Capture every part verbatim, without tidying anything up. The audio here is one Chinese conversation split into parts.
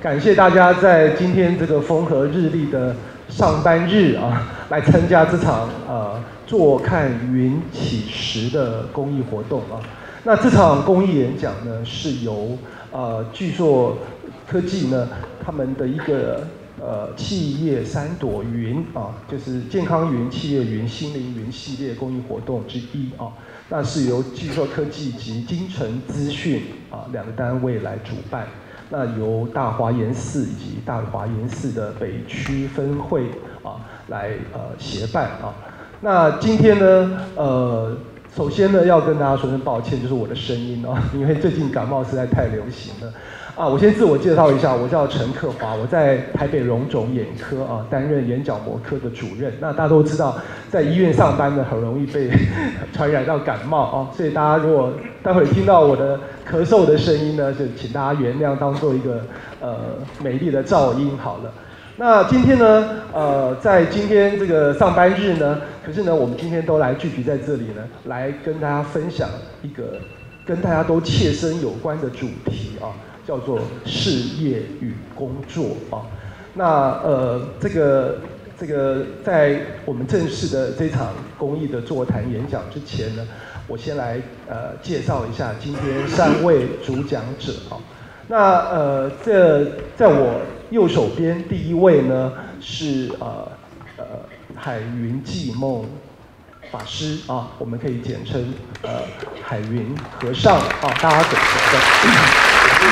感谢大家在今天这个风和日丽的上班日啊，来参加这场呃坐看云起时的公益活动啊。那这场公益演讲呢，是由呃巨硕科技呢他们的一个呃企业三朵云啊，就是健康云、企业云、心灵云系列公益活动之一啊。那是由巨硕科技及金城资讯啊两个单位来主办。那由大华严寺以及大华严寺的北区分会啊来呃协办啊。那今天呢，呃，首先呢要跟大家说声抱歉，就是我的声音啊，因为最近感冒实在太流行了。啊，我先自我介绍一下，我叫陈克华，我在台北荣总眼科啊担任眼角膜科的主任。那大家都知道，在医院上班呢，很容易被传染到感冒啊，所以大家如果待会听到我的咳嗽的声音呢，就请大家原谅，当做一个呃美丽的噪音好了。那今天呢，呃，在今天这个上班日呢，可是呢，我们今天都来聚集在这里呢，来跟大家分享一个跟大家都切身有关的主题啊。叫做事业与工作啊，那呃这个这个在我们正式的这场公益的座谈演讲之前呢，我先来呃介绍一下今天三位主讲者啊。那呃这在我右手边第一位呢是呃呃海云寂梦法师啊，我们可以简称呃海云和尚啊，大家懂得。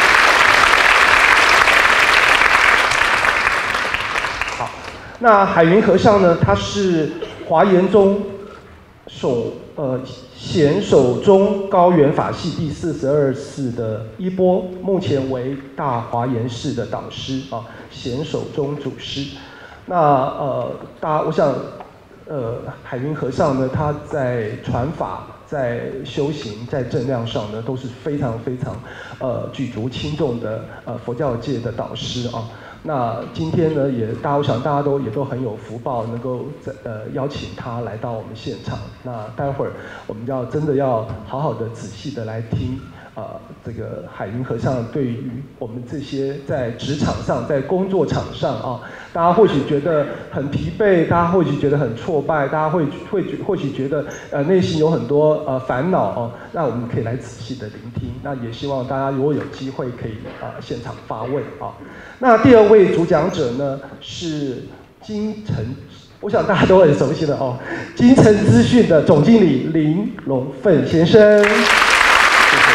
那海云和尚呢？他是华严宗首呃显首宗高原法系第四十二世的衣钵，目前为大华严寺的导师啊，显首宗祖师。那呃，大家我想，呃，海云和尚呢，他在传法、在修行、在正量上呢，都是非常非常呃举足轻重的呃佛教界的导师啊。那今天呢，也大家我想大家都也都很有福报，能够在呃邀请他来到我们现场。那待会儿我们要真的要好好的仔细的来听啊、呃，这个海云和尚对于我们这些在职场上、在工作场上啊，大家或许觉得很疲惫，大家或许觉得很挫败，大家会会或许觉得呃内心有很多呃烦恼哦。那我们可以来仔细的聆听。那也希望大家如果有机会可以啊、呃、现场发问啊。那第二位主讲者呢是金城，我想大家都很熟悉的哦，金城资讯的总经理林龙奋先生。谢谢。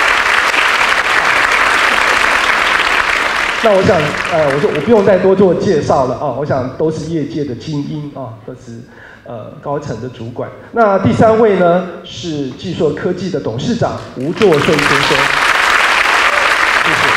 那我想，呃，我就我不用再多做介绍了啊，我想都是业界的精英啊，都是呃高层的主管。那第三位呢是巨硕科技的董事长吴作顺先生。谢谢。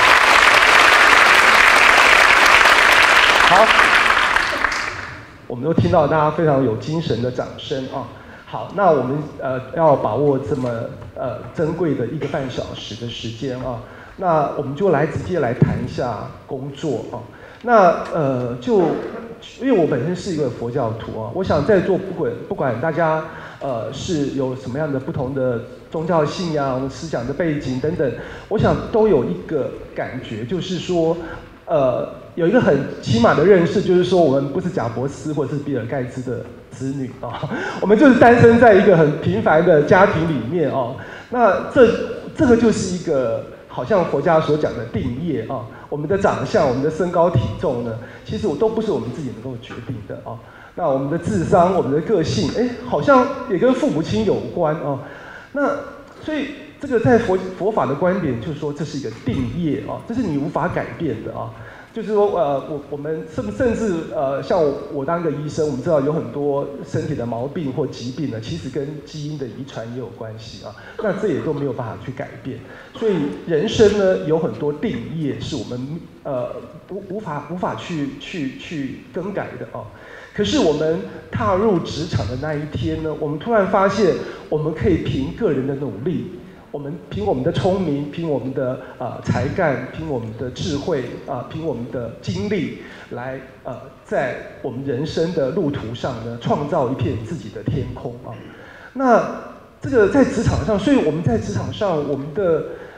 好，我们都听到大家非常有精神的掌声啊。好，那我们呃要把握这么呃珍贵的一个半小时的时间啊，那我们就来直接来谈一下工作啊。那呃就因为我本身是一个佛教徒啊，我想在座不管不管大家呃是有什么样的不同的宗教信仰、思想的背景等等，我想都有一个感觉，就是说呃。有一个很起码的认识，就是说我们不是贾伯斯或是比尔盖茨的子女啊，我们就是诞生在一个很平凡的家庭里面哦。那这这个就是一个好像佛家所讲的定业啊，我们的长相、我们的身高体重呢，其实我都不是我们自己能够决定的啊。那我们的智商、我们的个性，哎，好像也跟父母亲有关啊。那所以这个在佛佛法的观点，就是说这是一个定业啊，这是你无法改变的啊。就是说，呃，我我们甚甚至呃，像我我当个医生，我们知道有很多身体的毛病或疾病呢，其实跟基因的遗传也有关系啊。那这也都没有办法去改变，所以人生呢有很多定业是我们呃无无法无法去去去更改的啊。可是我们踏入职场的那一天呢，我们突然发现，我们可以凭个人的努力。我们凭我们的聪明，凭我们的呃才干，凭我们的智慧啊、呃，凭我们的精力，来呃，在我们人生的路途上呢，创造一片自己的天空啊。那这个在职场上，所以我们在职场上，我们的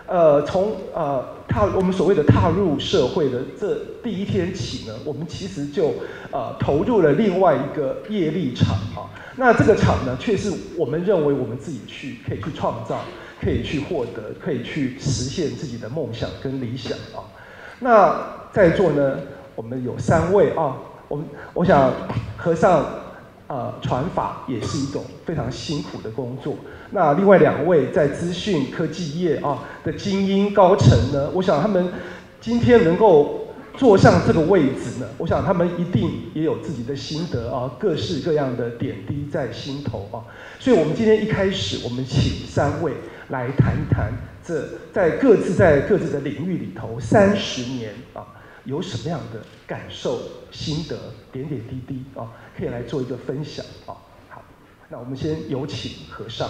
呃，从呃踏我们所谓的踏入社会的这第一天起呢，我们其实就呃投入了另外一个业力场啊。那这个场呢，却是我们认为我们自己去可以去创造，可以去获得，可以去实现自己的梦想跟理想啊。那在座呢，我们有三位啊，我们我想和尚呃传法也是一种非常辛苦的工作。那另外两位在资讯科技业啊的精英高层呢，我想他们今天能够坐上这个位置呢，我想他们一定也有自己的心得啊，各式各样的点滴在心头啊。所以我们今天一开始，我们请三位来谈一谈这在各自在各自的领域里头三十年啊，有什么样的感受、心得、点点滴滴啊，可以来做一个分享啊。好，那我们先有请和尚。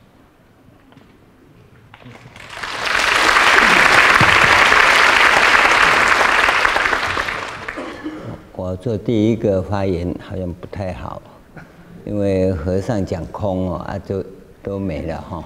我做第一个发言好像不太好，因为和尚讲空哦啊，就都没了哈。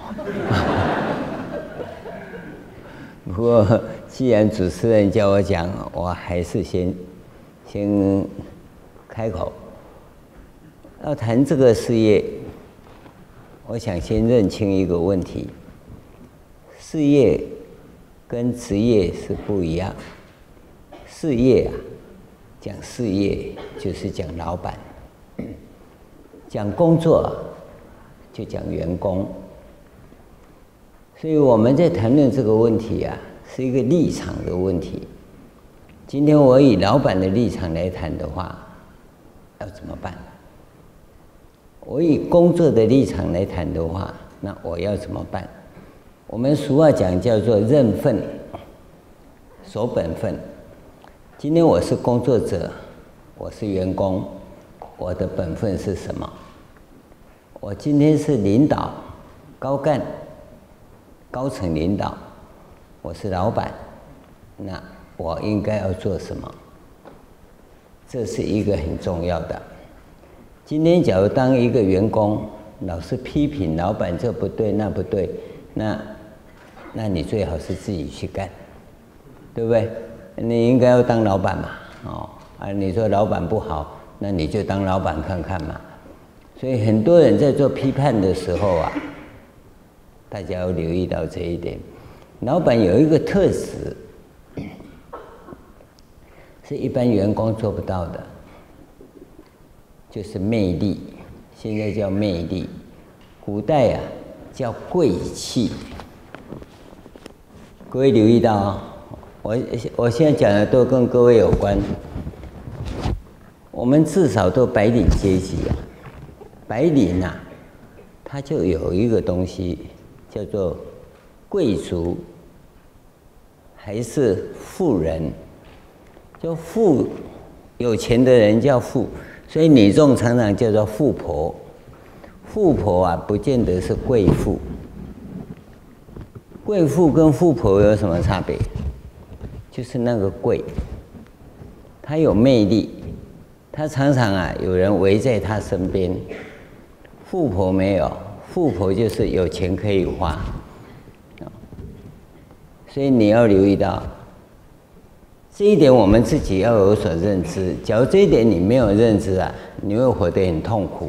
不过既然主持人叫我讲，我还是先先开口。要谈这个事业，我想先认清一个问题：事业跟职业是不一样。事业啊，讲事业就是讲老板，讲工作就讲员工。所以我们在谈论这个问题啊，是一个立场的问题。今天我以老板的立场来谈的话，要怎么办？我以工作的立场来谈的话，那我要怎么办？我们俗话讲叫做认分，守本分。今天我是工作者，我是员工，我的本分是什么？我今天是领导、高干、高层领导，我是老板，那我应该要做什么？这是一个很重要的。今天假如当一个员工，老是批评老板这不对那不对，那那你最好是自己去干，对不对？你应该要当老板嘛，哦啊，你说老板不好，那你就当老板看看嘛。所以很多人在做批判的时候啊，大家要留意到这一点。老板有一个特质，是一般员工做不到的，就是魅力。现在叫魅力，古代啊叫贵气。各位留意到啊、哦。我我现在讲的都跟各位有关。我们至少都白领阶级啊，白领啊，他就有一个东西叫做贵族，还是富人？就富，有钱的人叫富，所以女众常常叫做富婆。富婆啊，不见得是贵妇。贵妇跟富婆有什么差别？就是那个贵，他有魅力，他常常啊有人围在他身边。富婆没有，富婆就是有钱可以花，所以你要留意到这一点，我们自己要有所认知。假如这一点你没有认知啊，你会活得很痛苦。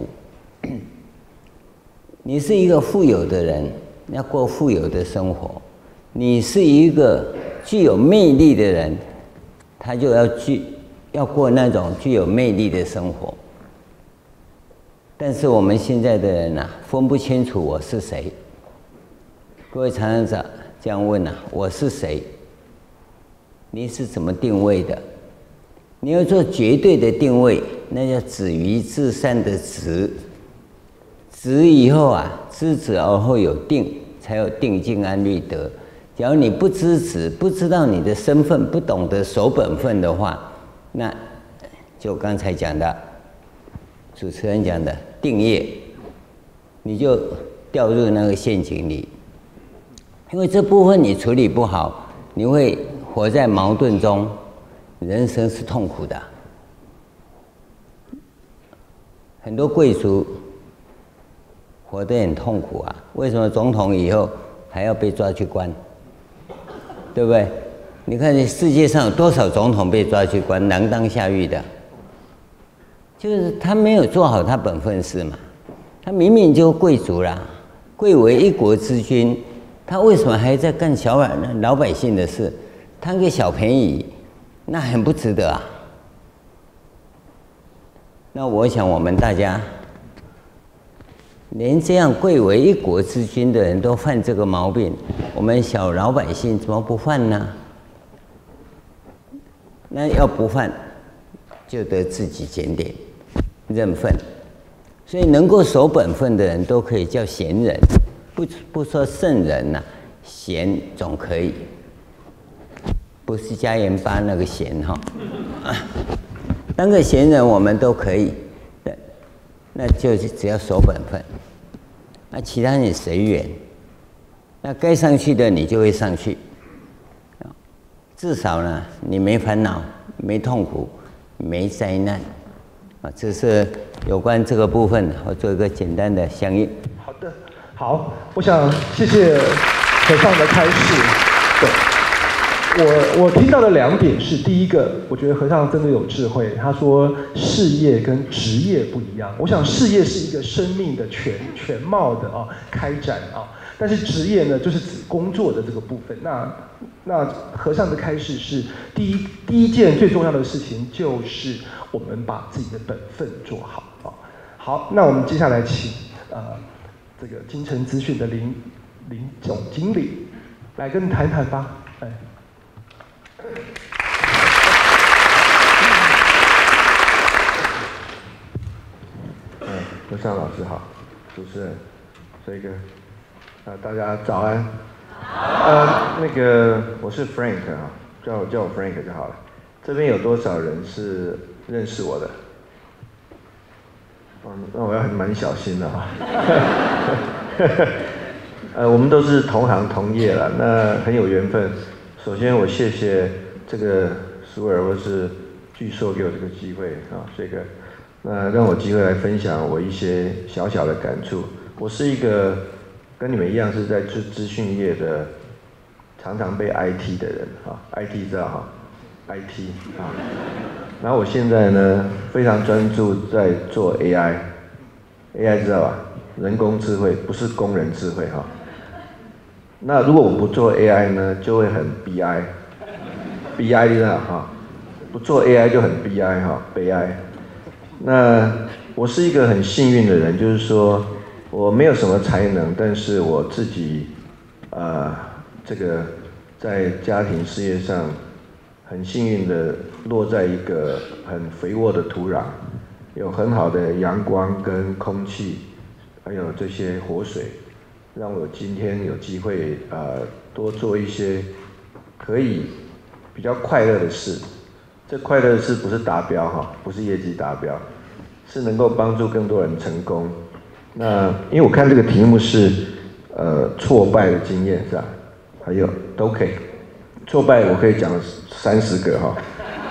你是一个富有的人，要过富有的生活；你是一个具有魅力的人，他就要具要过那种具有魅力的生活。但是我们现在的人啊，分不清楚我是谁。各位常常这样问啊，我是谁？你是怎么定位的？你要做绝对的定位，那叫止于至善的止。止以后啊，知止而后有定，才有定静安虑得。假如你不知止，不知道你的身份，不懂得守本分的话，那就刚才讲的，主持人讲的定业，你就掉入那个陷阱里。因为这部分你处理不好，你会活在矛盾中，人生是痛苦的。很多贵族活得很痛苦啊！为什么总统以后还要被抓去关？ 对不对？你看世界上有多少总统被抓去关，锒铛下狱的，就是他没有做好他本分事嘛。他明明就贵族啦，贵为一国之君，他为什么还在干小老老百姓的事，贪个小便宜，那很不值得啊。那我想我们大家，连这样贵为一国之君的人都犯这个毛病，我们小老百姓怎么不犯呢？那要不犯，就得自己检点、认分。所以能够守本分的人都可以叫贤人，不不说圣人呐、啊，贤总可以，不是加盐巴那个贤哈。当个贤人我们都可以，那就是只要守本分，那其他人随缘。那该上去的你就会上去。至少呢，你没烦恼，没痛苦，没灾难，啊，这是有关这个部分，我做一个简单的相应。 好的，好，我想谢谢和尚的开示。对，我我听到的两点是，第一个，我觉得和尚真的有智慧。他说事业跟职业不一样。我想事业是一个生命的全全貌的啊开展啊。但是职业呢，就是指工作的这个部分。那那和尚的开示是第一第一件最重要的事情，就是我们把自己的本分做好啊。好，那我们接下来请呃这个金城资讯的林林总经理来跟你谈谈吧。哎， 嗯，和尚老师好，主持人，这个。啊，大家早安。呃，那个我是 Frank 啊，叫叫我 Frank 就好了。这边有多少人是认识我的？嗯，那我要很蛮小心的哈。呃，我们都是同行同业了，那很有缘分。首先我谢谢这个苏尔或是巨硕给我这个机会啊，这个那让我机会来分享我一些小小的感触。我是一个。跟你们一样是在资资讯业的，常常被 I T 的人哈 ，I T 知道哈 ，I T 啊，然后我现在呢非常专注在做 A I，A I 知道吧？人工智慧不是工人智慧哈。那如果我不做 A I 呢，就会很悲哀，悲哀知道哈？不做 A I 就很悲哀哈，悲哀。那我是一个很幸运的人，就是说。我没有什么才能，但是我自己，呃，这个在家庭事业上很幸运的落在一个很肥沃的土壤，有很好的阳光跟空气，还有这些活水，让我今天有机会呃多做一些可以比较快乐的事。这快乐的事不是达标哈，不是业绩达标，是能够帮助更多人成功。那因为我看这个题目是，呃，挫败的经验是吧？还有都可以，挫败我可以讲三十个哈，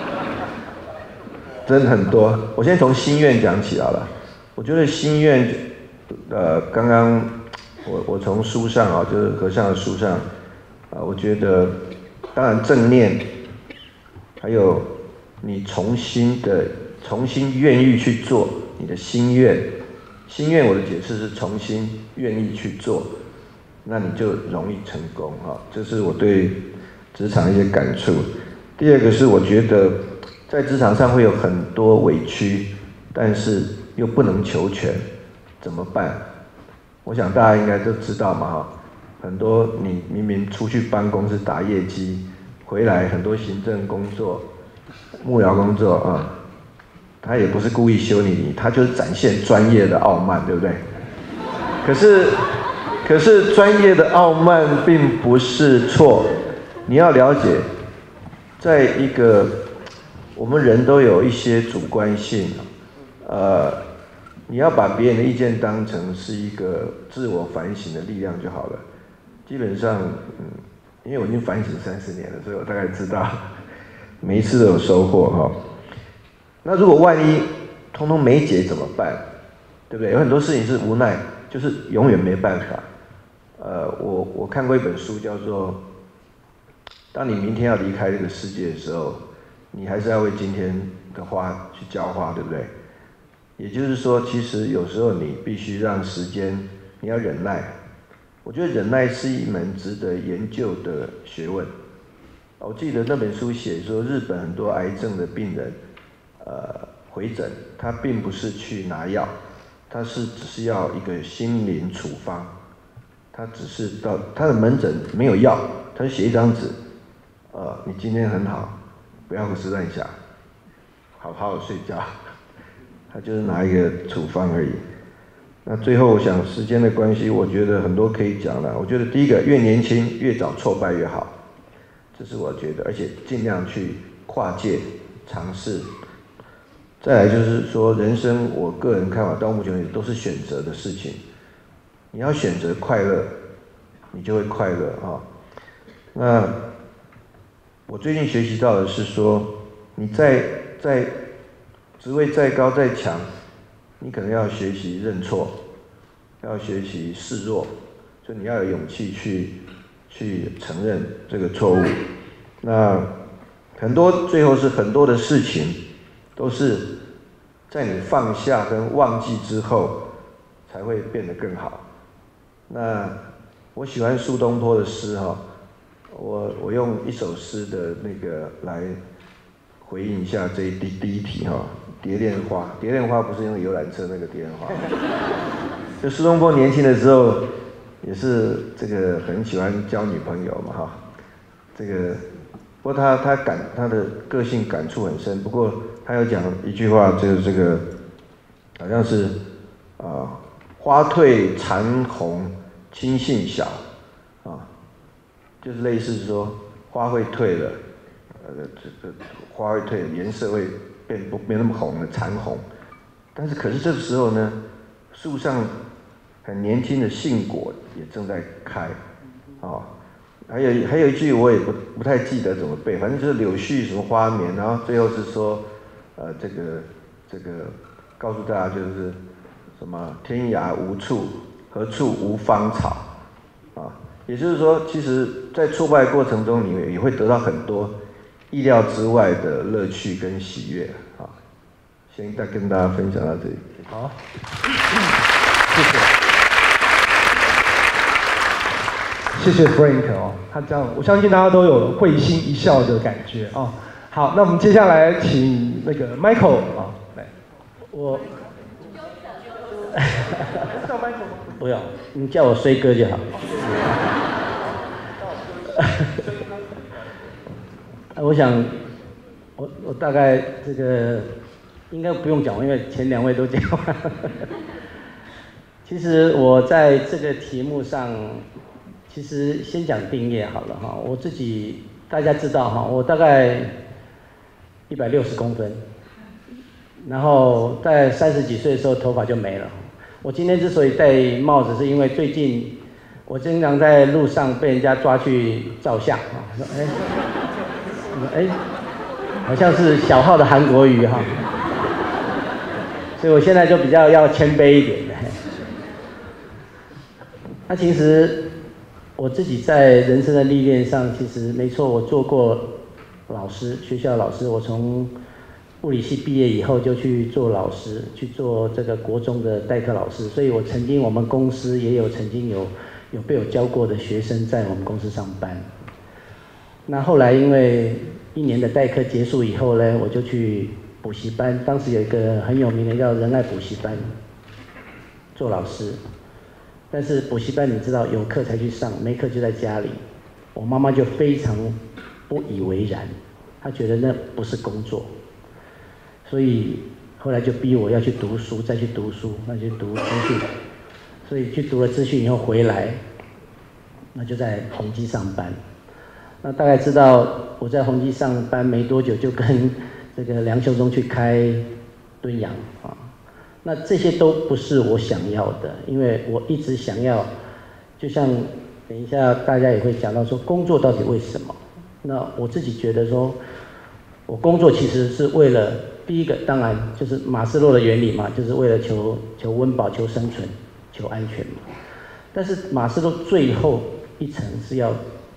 真的很多。我先从心愿讲起好了。我觉得心愿，呃，刚刚我我从书上啊，就是和尚的书上，啊，我觉得当然正念，还有你重新的重新愿意去做你的心愿。心愿我的解释是重新愿意去做，那你就容易成功哈。这是我对职场一些感触。第二个是我觉得在职场上会有很多委屈，但是又不能求全，怎么办？我想大家应该都知道嘛哈。很多你明明出去办公室打业绩，回来很多行政工作、幕僚工作啊。他也不是故意修你，他就是展现专业的傲慢，对不对？可是，可是专业的傲慢并不是错。你要了解，在一个我们人都有一些主观性，呃，你要把别人的意见当成是一个自我反省的力量就好了。基本上，嗯，因为我已经反省三十年了，所以我大概知道每一次都有收获哈。那如果万一通通没解怎么办？对不对？有很多事情是无奈，就是永远没办法。呃，我我看过一本书叫做《 当你明天要离开这个世界的时候，你还是要为今天的花去浇花，对不对？也就是说，其实有时候你必须让时间，你要忍耐。我觉得忍耐是一门值得研究的学问。我记得那本书写说，日本很多癌症的病人，呃，回诊，他并不是去拿药，他是只是要一个心灵处方，他只是到他的门诊没有药，他就写一张纸，呃，你今天很好，不要胡思乱想，好好的睡觉。他就是拿一个处方而已。那最后我想时间的关系，我觉得很多可以讲了。我觉得第一个，越年轻越早挫败越好，这是我觉得，而且尽量去跨界尝试。再来就是说，人生我个人看法到目前为止都是选择的事情。你要选择快乐，你就会快乐啊。那我最近学习到的是说，你在在职位再高再强，你可能要学习认错，要学习示弱，就你要有勇气去去承认这个错误。那很多最后是很多的事情，都是在你放下跟忘记之后，才会变得更好。那我喜欢苏东坡的诗哈，我我用一首诗的那个来回应一下这一第第一题哈。蝶恋花，蝶恋花不是用游览车那个蝶恋花。就苏东坡年轻的时候，也是这个很喜欢交女朋友嘛哈。这个，不过他他感他的个性感触很深。不过他有讲一句话，就是这个，好像是啊、呃，花褪残红青杏小，啊，就是类似说花会退了，呃，这个花会退了，颜色会变不没那么红了，残红。但是可是这个时候呢，树上很年轻的杏果也正在开，啊、哦，还有还有一句我也不不太记得怎么背，反正就是柳絮什么花绵，然后最后是说，呃，这个这个告诉大家就是什么天涯无处何处无芳草，啊，也就是说，其实在挫败过程中，你也会得到很多意料之外的乐趣跟喜悦啊。先再跟大家分享到这里。 好，谢谢，谢谢 Frank 哦，他这样，我相信大家都有会心一笑的感觉啊、哦。好，那我们接下来请那个 Michael 啊、哦、来， 我叫 Michael 吗？不要，你叫我衰哥就好。我想，我我大概这个应该不用讲，因为前两位都讲完。其实我在这个题目上，其实先讲定业好了哈。我自己大家知道哈，我大概一百六十公分，然后在三十几岁的时候头发就没了。我今天之所以戴帽子，是因为最近我经常在路上被人家抓去照相啊，说哎。哎，好像是小号的韩国语哈，所以我现在就比较要谦卑一点的。那其实我自己在人生的历练上，其实没错，我做过老师，学校老师。我从物理系毕业以后就去做老师，去做这个国中的代课老师。所以我曾经我们公司也有曾经有有被我教过的学生在我们公司上班。那后来因为一年的代课结束以后呢，我就去补习班。当时有一个很有名的叫仁爱补习班，做老师。但是补习班你知道有课才去上，没课就在家里。我妈妈就非常不以为然，她觉得那不是工作，所以后来就逼我要去读书，再去读书，那就读资讯。所以去读了资讯以后回来，那就在宏基上班。那大概知道我在宏基上班没多久，就跟这个梁秀忠去开敦洋啊。那这些都不是我想要的，因为我一直想要，就像等一下大家也会讲到说，工作到底为什么？那我自己觉得说，我工作其实是为了第一个，当然就是马斯洛的原理嘛，就是为了求求温饱、求生存、求安全嘛。但是马斯洛最后一层是要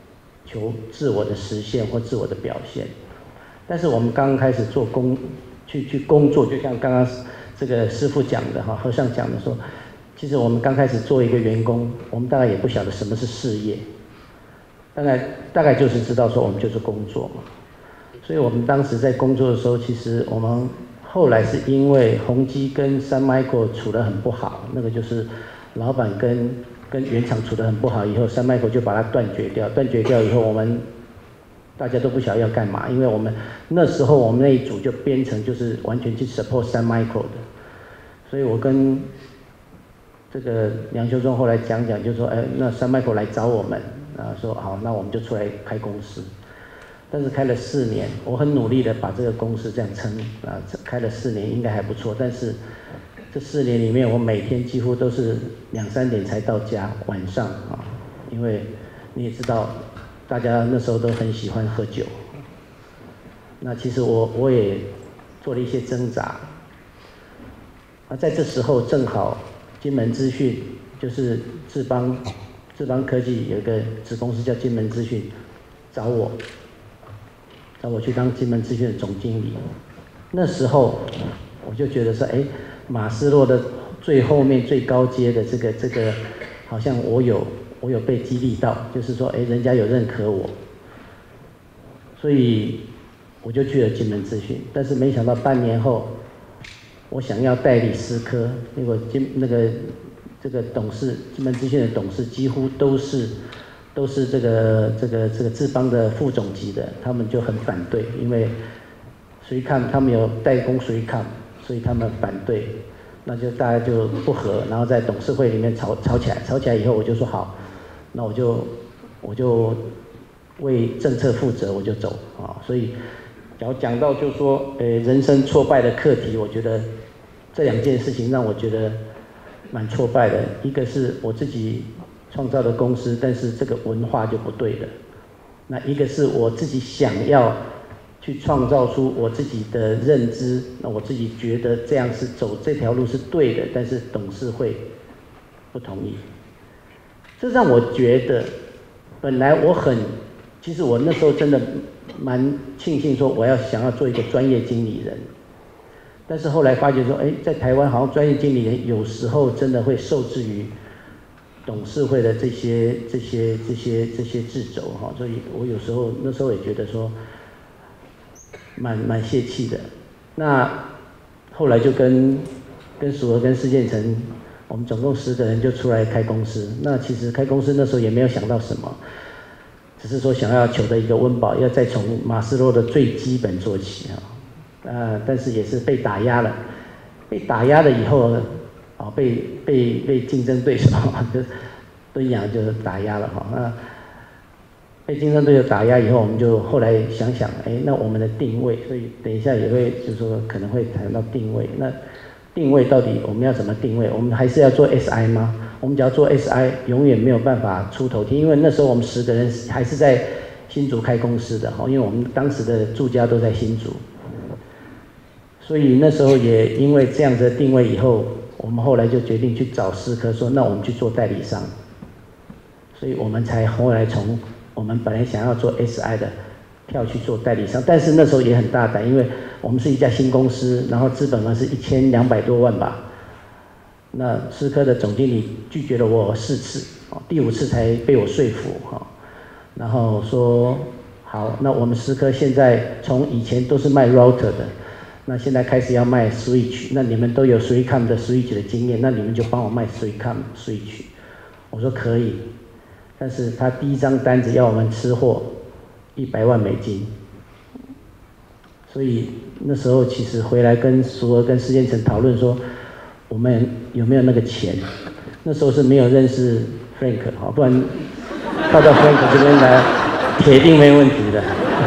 求自我的实现或自我的表现。但是我们刚刚开始做工，去去工作，就像刚刚这个师父讲的哈，和尚讲的说，其实我们刚开始做一个员工，我们大概也不晓得什么是事业，大概大概就是知道说我们就是工作嘛。所以我们当时在工作的时候，其实我们后来是因为宏基跟Sun Micro处得很不好，那个就是老板跟跟原厂处得很不好，以后Sun Micro就把它断绝掉，断绝掉以后，我们大家都不晓得要干嘛，因为我们那时候我们那一组就编成就是完全去 support Sun Micro 的，所以我跟这个梁修忠后来讲讲，就说，哎，那Sun Micro来找我们，啊，说好，那我们就出来开公司。但是开了四年，我很努力的把这个公司这样撑，啊，开了四年应该还不错。但是这四年里面，我每天几乎都是两三点才到家，晚上啊，因为你也知道，大家那时候都很喜欢喝酒。那其实我我也做了一些挣扎。啊，在这时候正好金门资讯就是智邦智邦科技有一个子公司叫金门资讯，找我。找我去当金门资讯的总经理，那时候我就觉得说，哎，马斯洛的最后面最高阶的这个这个，好像我有我有被激励到，就是说，哎，人家有认可我，所以我就去了金门资讯。但是没想到半年后，我想要代理思科，结果金那个这个董事金门资讯的董事几乎都是。都是这个这个这个智邦的副总级的，他们就很反对，因为谁看他们有代工谁看，所以他们反对，那就大家就不和，然后在董事会里面吵吵起来，吵起来以后我就说好，那我就我就为政策负责，我就走啊。所以，假如讲到就是说，呃，人生挫败的课题，我觉得这两件事情让我觉得蛮挫败的，一个是我自己。创造的公司，但是这个文化就不对了。那一个是我自己想要去创造出我自己的认知，那我自己觉得这样是走这条路是对的，但是董事会不同意。这让我觉得，本来我很，其实我那时候真的蛮庆幸说我要想要做一个专业经理人，但是后来发觉说，哎，在台湾好像专业经理人有时候真的会受制于。董事会的这些、这些、这些、这些掣肘哈，所以我有时候那时候也觉得说，蛮蛮泄气的。那后来就跟跟蜀和跟施建成，我们总共十个人就出来开公司。那其实开公司那时候也没有想到什么，只是说想要求得一个温饱，要再从马斯洛的最基本做起啊。呃，但是也是被打压了，被打压了以后。啊，被被被竞争对手就敦洋就是打压了哈。那被竞争对手打压以后，我们就后来想想，哎，那我们的定位，所以等一下也会就是说可能会谈到定位。那定位到底我们要怎么定位？我们还是要做 S I 吗？我们只要做 S I， 永远没有办法出头天，因为那时候我们十个人还是在新竹开公司的哈，因为我们当时的住家都在新竹，所以那时候也因为这样子的定位以后。我们后来就决定去找思科，说那我们去做代理商，所以我们才后来从我们本来想要做 S I 的，跳去做代理商。但是那时候也很大胆，因为我们是一家新公司，然后资本额是一千两百多万吧。那思科的总经理拒绝了我四次，第五次才被我说服哈。然后说好，那我们思科现在从以前都是卖 router 的。那现在开始要卖 switch， 那你们都有 Swisscom 的 switch 的经验，那你们就帮我卖 Swisscom switch。我说可以，但是他第一张单子要我们吃货一百万美金，所以那时候其实回来跟苏和跟施建成讨论说，我们有没有那个钱？那时候是没有认识 Frank 哈，不然靠到 Frank 这边来，铁定没问题的。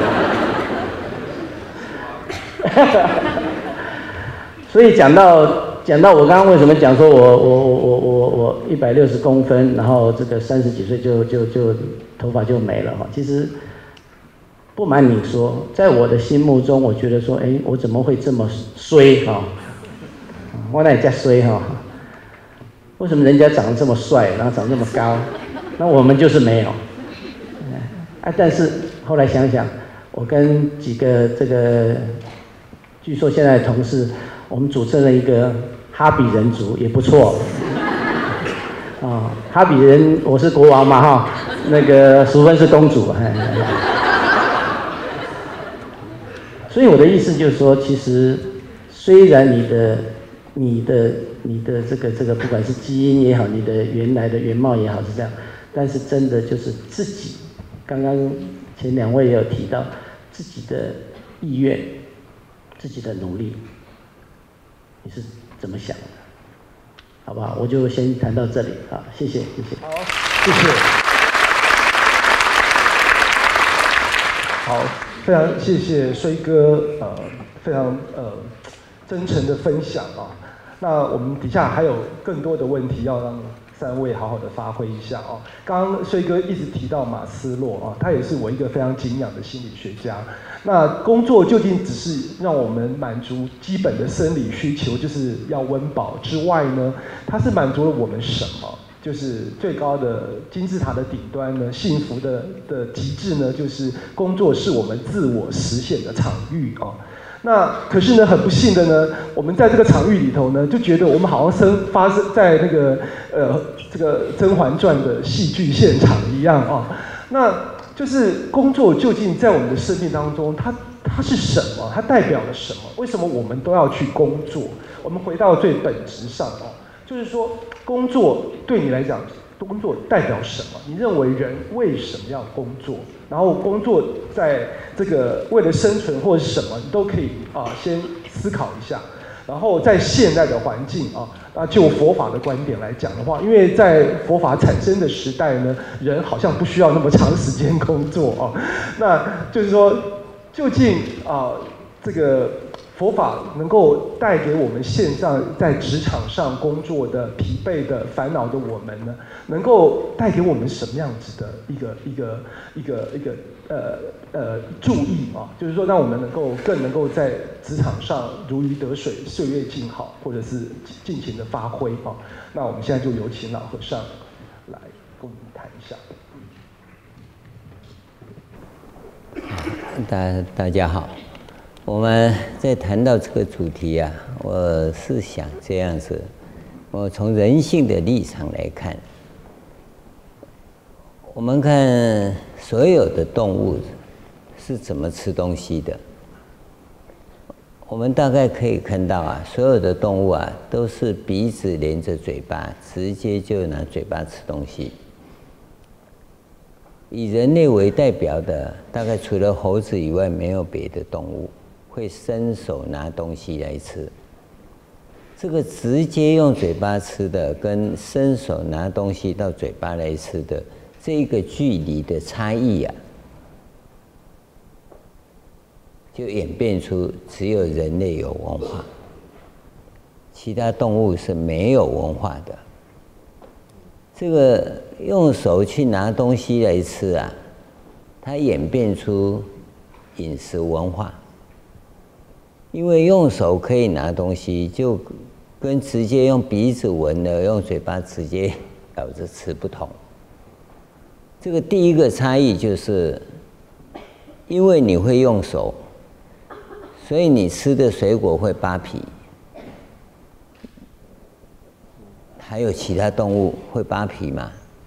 所以讲到讲到我刚刚为什么讲说我我我我我我一百六十公分，然后这个三十几岁就就就头发就没了哈。其实不瞒你说，在我的心目中，我觉得说，哎，我怎么会这么衰哈？我那也叫衰哈？为什么人家长得这么帅，然后长这么高，那我们就是没有？ 啊，但是后来想想，我跟几个这个，据说现在的同事，我们组成了一个哈比人族，也不错。啊、哦，哈比人，我是国王嘛哈，那个淑芬是公主。嘿所以我的意思就是说，其实虽然你的、你的、你的这个这个，不管是基因也好，你的原来的原貌也好是这样，但是真的就是自己，刚刚前两位也有提到自己的意愿、自己的努力，你是怎么想的？好不好？我就先谈到这里啊，谢谢，谢谢。 好，谢谢。好，非常谢谢衰哥，呃，非常呃真诚的分享啊。那我们底下还有更多的问题要让三位好好的发挥一下哦。刚刚衰哥一直提到马斯洛啊，他也是我一个非常敬仰的心理学家。那工作究竟只是让我们满足基本的生理需求，就是要温饱之外呢，它是满足了我们什么？就是最高的金字塔的顶端呢，幸福的的极致呢，就是工作是我们自我实现的场域啊。那可是呢，很不幸的呢，我们在这个场域里头呢，就觉得我们好像生发生在那个呃这个《甄嬛传》的戏剧现场一样啊。那就是工作究竟在我们的生命当中，它它是什么？它代表了什么？为什么我们都要去工作？我们回到最本质上哦，就是说工作对你来讲，工作代表什么？你认为人为什么要工作？然后工作在这个为了生存或者是什么，你都可以啊先思考一下。然后在现代的环境啊，那就佛法的观点来讲的话，因为在佛法产生的时代呢，人好像不需要那么长时间工作啊。那就是说，究竟啊这个佛法能够带给我们现在在职场上工作的疲惫的烦恼的我们呢，能够带给我们什么样子的一个一个一个一个呃呃注意啊？就是说，让我们能够更能够在职场上如鱼得水、岁月静好，或者是尽情的发挥啊。那我们现在就有请老和尚来跟我们谈一下。 大大家好。我们在谈到这个主题啊，我是想这样子，我从人性的立场来看，我们看所有的动物是怎么吃东西的，我们大概可以看到啊，所有的动物啊都是鼻子连着嘴巴，直接就拿嘴巴吃东西。以人类为代表的，大概除了猴子以外，没有别的动物会伸手拿东西来吃。这个直接用嘴巴吃的，跟伸手拿东西到嘴巴来吃的，这一个距离的差异啊，就演变出只有人类有文化，其他动物是没有文化的。这个用手去拿东西来吃啊，它演变出饮食文化。因为用手可以拿东西，就跟直接用鼻子闻的、用嘴巴直接咬着吃不同。这个第一个差异就是，因为你会用手，所以你吃的水果会扒皮。还有其他动物会扒皮吗？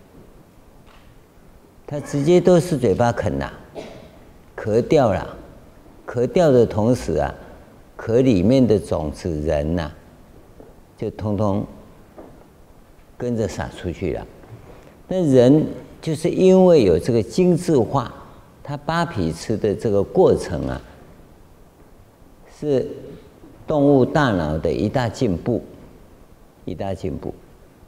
它直接都是嘴巴啃啦，壳掉了，壳掉的同时啊，壳里面的种子仁呐、啊，就通通跟着撒出去了。那人就是因为有这个精致化，它扒皮吃的这个过程啊，是动物大脑的一大进步，一大进步。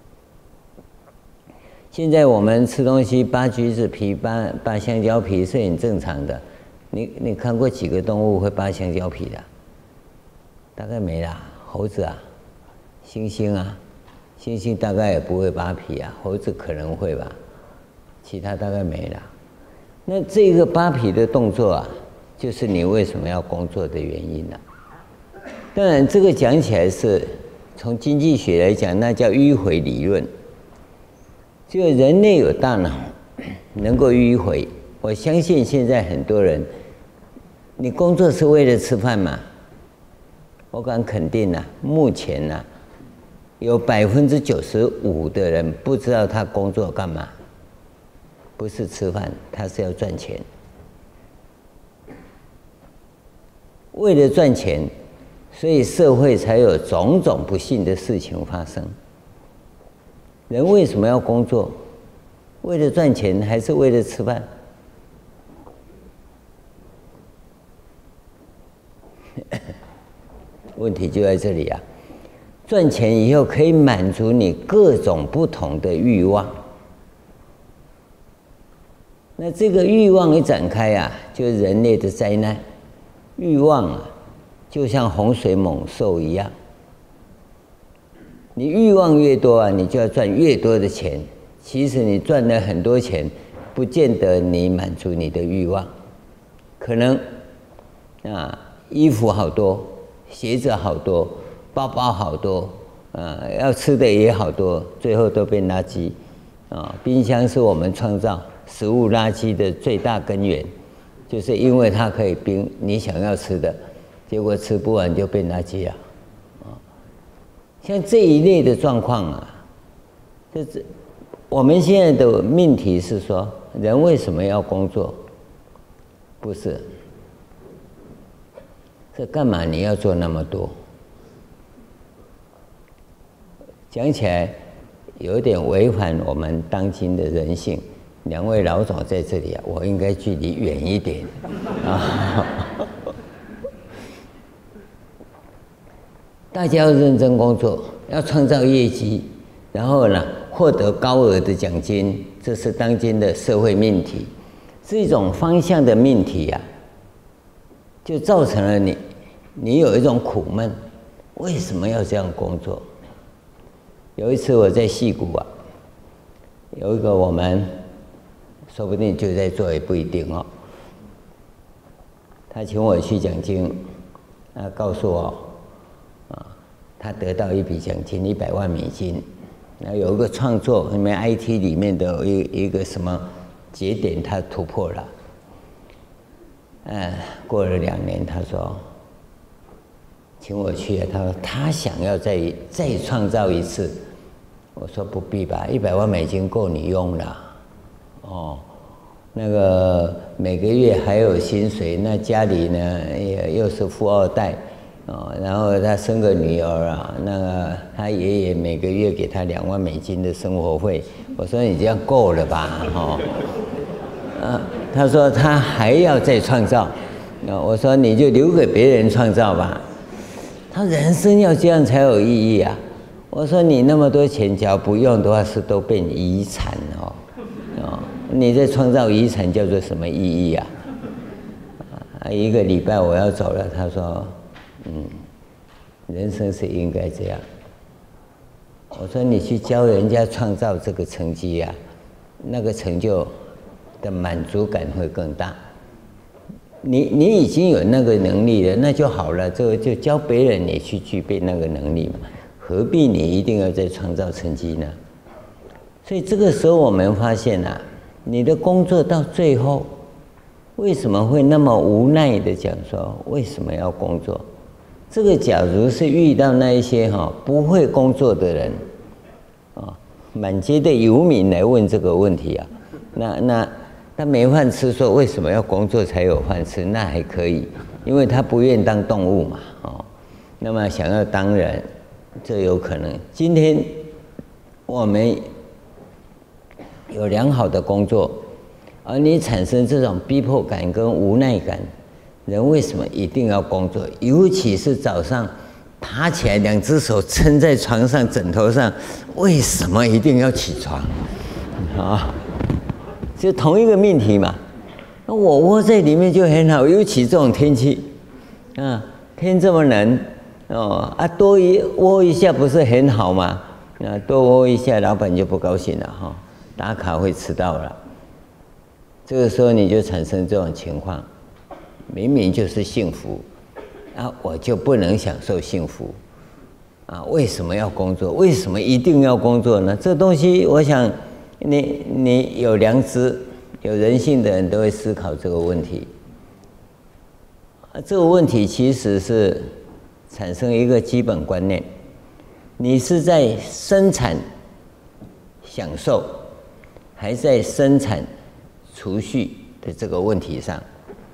现在我们吃东西扒橘子皮、扒扒香蕉皮是很正常的。你你看过几个动物会扒香蕉皮的？大概没啦。猴子啊，猩猩啊，猩猩大概也不会扒皮啊，猴子可能会吧，其他大概没啦。那这个扒皮的动作啊，就是你为什么要工作的原因了、啊。当然，这个讲起来是从经济学来讲，那叫迂回理论。就人类有大脑，能够迂回， 我相信现在很多人，你工作是为了吃饭吗？我敢肯定啊，目前啊，有百分之九十五的人不知道他工作干嘛，不是吃饭，他是要赚钱。为了赚钱，所以社会才有种种不幸的事情发生。人为什么要工作？为了赚钱，还是为了吃饭？问题就在这里啊！赚钱以后可以满足你各种不同的欲望，那这个欲望一展开啊，就是人类的灾难。欲望啊，就像洪水猛兽一样，你欲望越多啊，你就要赚越多的钱。其实你赚了很多钱，不见得你满足你的欲望，可能啊，衣服好多，鞋子好多，包包好多，啊，要吃的也好多，最后都变垃圾。啊，冰箱是我们创造食物垃圾的最大根源，就是因为它可以冰你想要吃的，结果吃不完就变垃圾了。啊，像这一类的状况啊，就是我们现在的命题是说，人为什么要工作？不是，这干嘛你要做那么多？讲起来有点违反我们当今的人性。两位老总在这里啊，我应该距离远一点啊。大家要认真工作，要创造业绩，然后呢，获得高额的奖金，这是当今的社会命题，是一种方向的命题啊，就造成了你，你有一种苦闷，为什么要这样工作？有一次我在矽谷啊，有一个我们说不定就在做，也不一定哦。他请我去讲经，他告诉我，啊，他得到一笔奖金一百万美金，然后有一个创作，里面 I T 里面的一一个什么节点，他突破了。嗯，过了两年，他说，请我去，他说他想要再再创造一次。我说不必吧，一百万美金够你用了。哦，那个每个月还有薪水，那家里呢也又是富二代，哦，然后他生个女儿啊，那个他爷爷每个月给他两万美金的生活费。我说你这样够了吧？哦，啊，他说他还要再创造，那我说你就留给别人创造吧。他人生要这样才有意义啊。我说你那么多钱，只要不用的话，是都变遗产哦，哦，你在创造遗产叫做什么意义啊？啊，一个礼拜我要走了，他说，嗯，人生是应该这样。我说你去教人家创造这个成绩啊，那个成就的满足感会更大。你你已经有那个能力了，那就好了，这个就教别人也去具备那个能力嘛。何必你一定要再创造成绩呢？所以这个时候我们发现啊，你的工作到最后为什么会那么无奈的讲说为什么要工作？这个假如是遇到那一些哈不会工作的人啊，满街的游民来问这个问题啊，那那他没饭吃，说为什么要工作才有饭吃？那还可以，因为他不愿当动物嘛，哦，那么想要当人。这有可能。今天我们有良好的工作，而你产生这种逼迫感跟无奈感，人为什么一定要工作？尤其是早上爬起来，两只手撑在床上、枕头上，为什么一定要起床？啊，就同一个命题嘛。那我窝在里面就很好，尤其这种天气，啊，天这么冷。哦啊，多一窝一下不是很好吗？啊，多窝一下，老板就不高兴了哈，打卡会迟到了。这个时候你就产生这种情况，明明就是幸福，啊，我就不能享受幸福，啊，为什么要工作？为什么一定要工作呢？这东西，我想你你有良知， 有人性的人都会思考这个问题。这个问题其实是产生一个基本观念：你是在生产享受，还是在生产储蓄的这个问题上？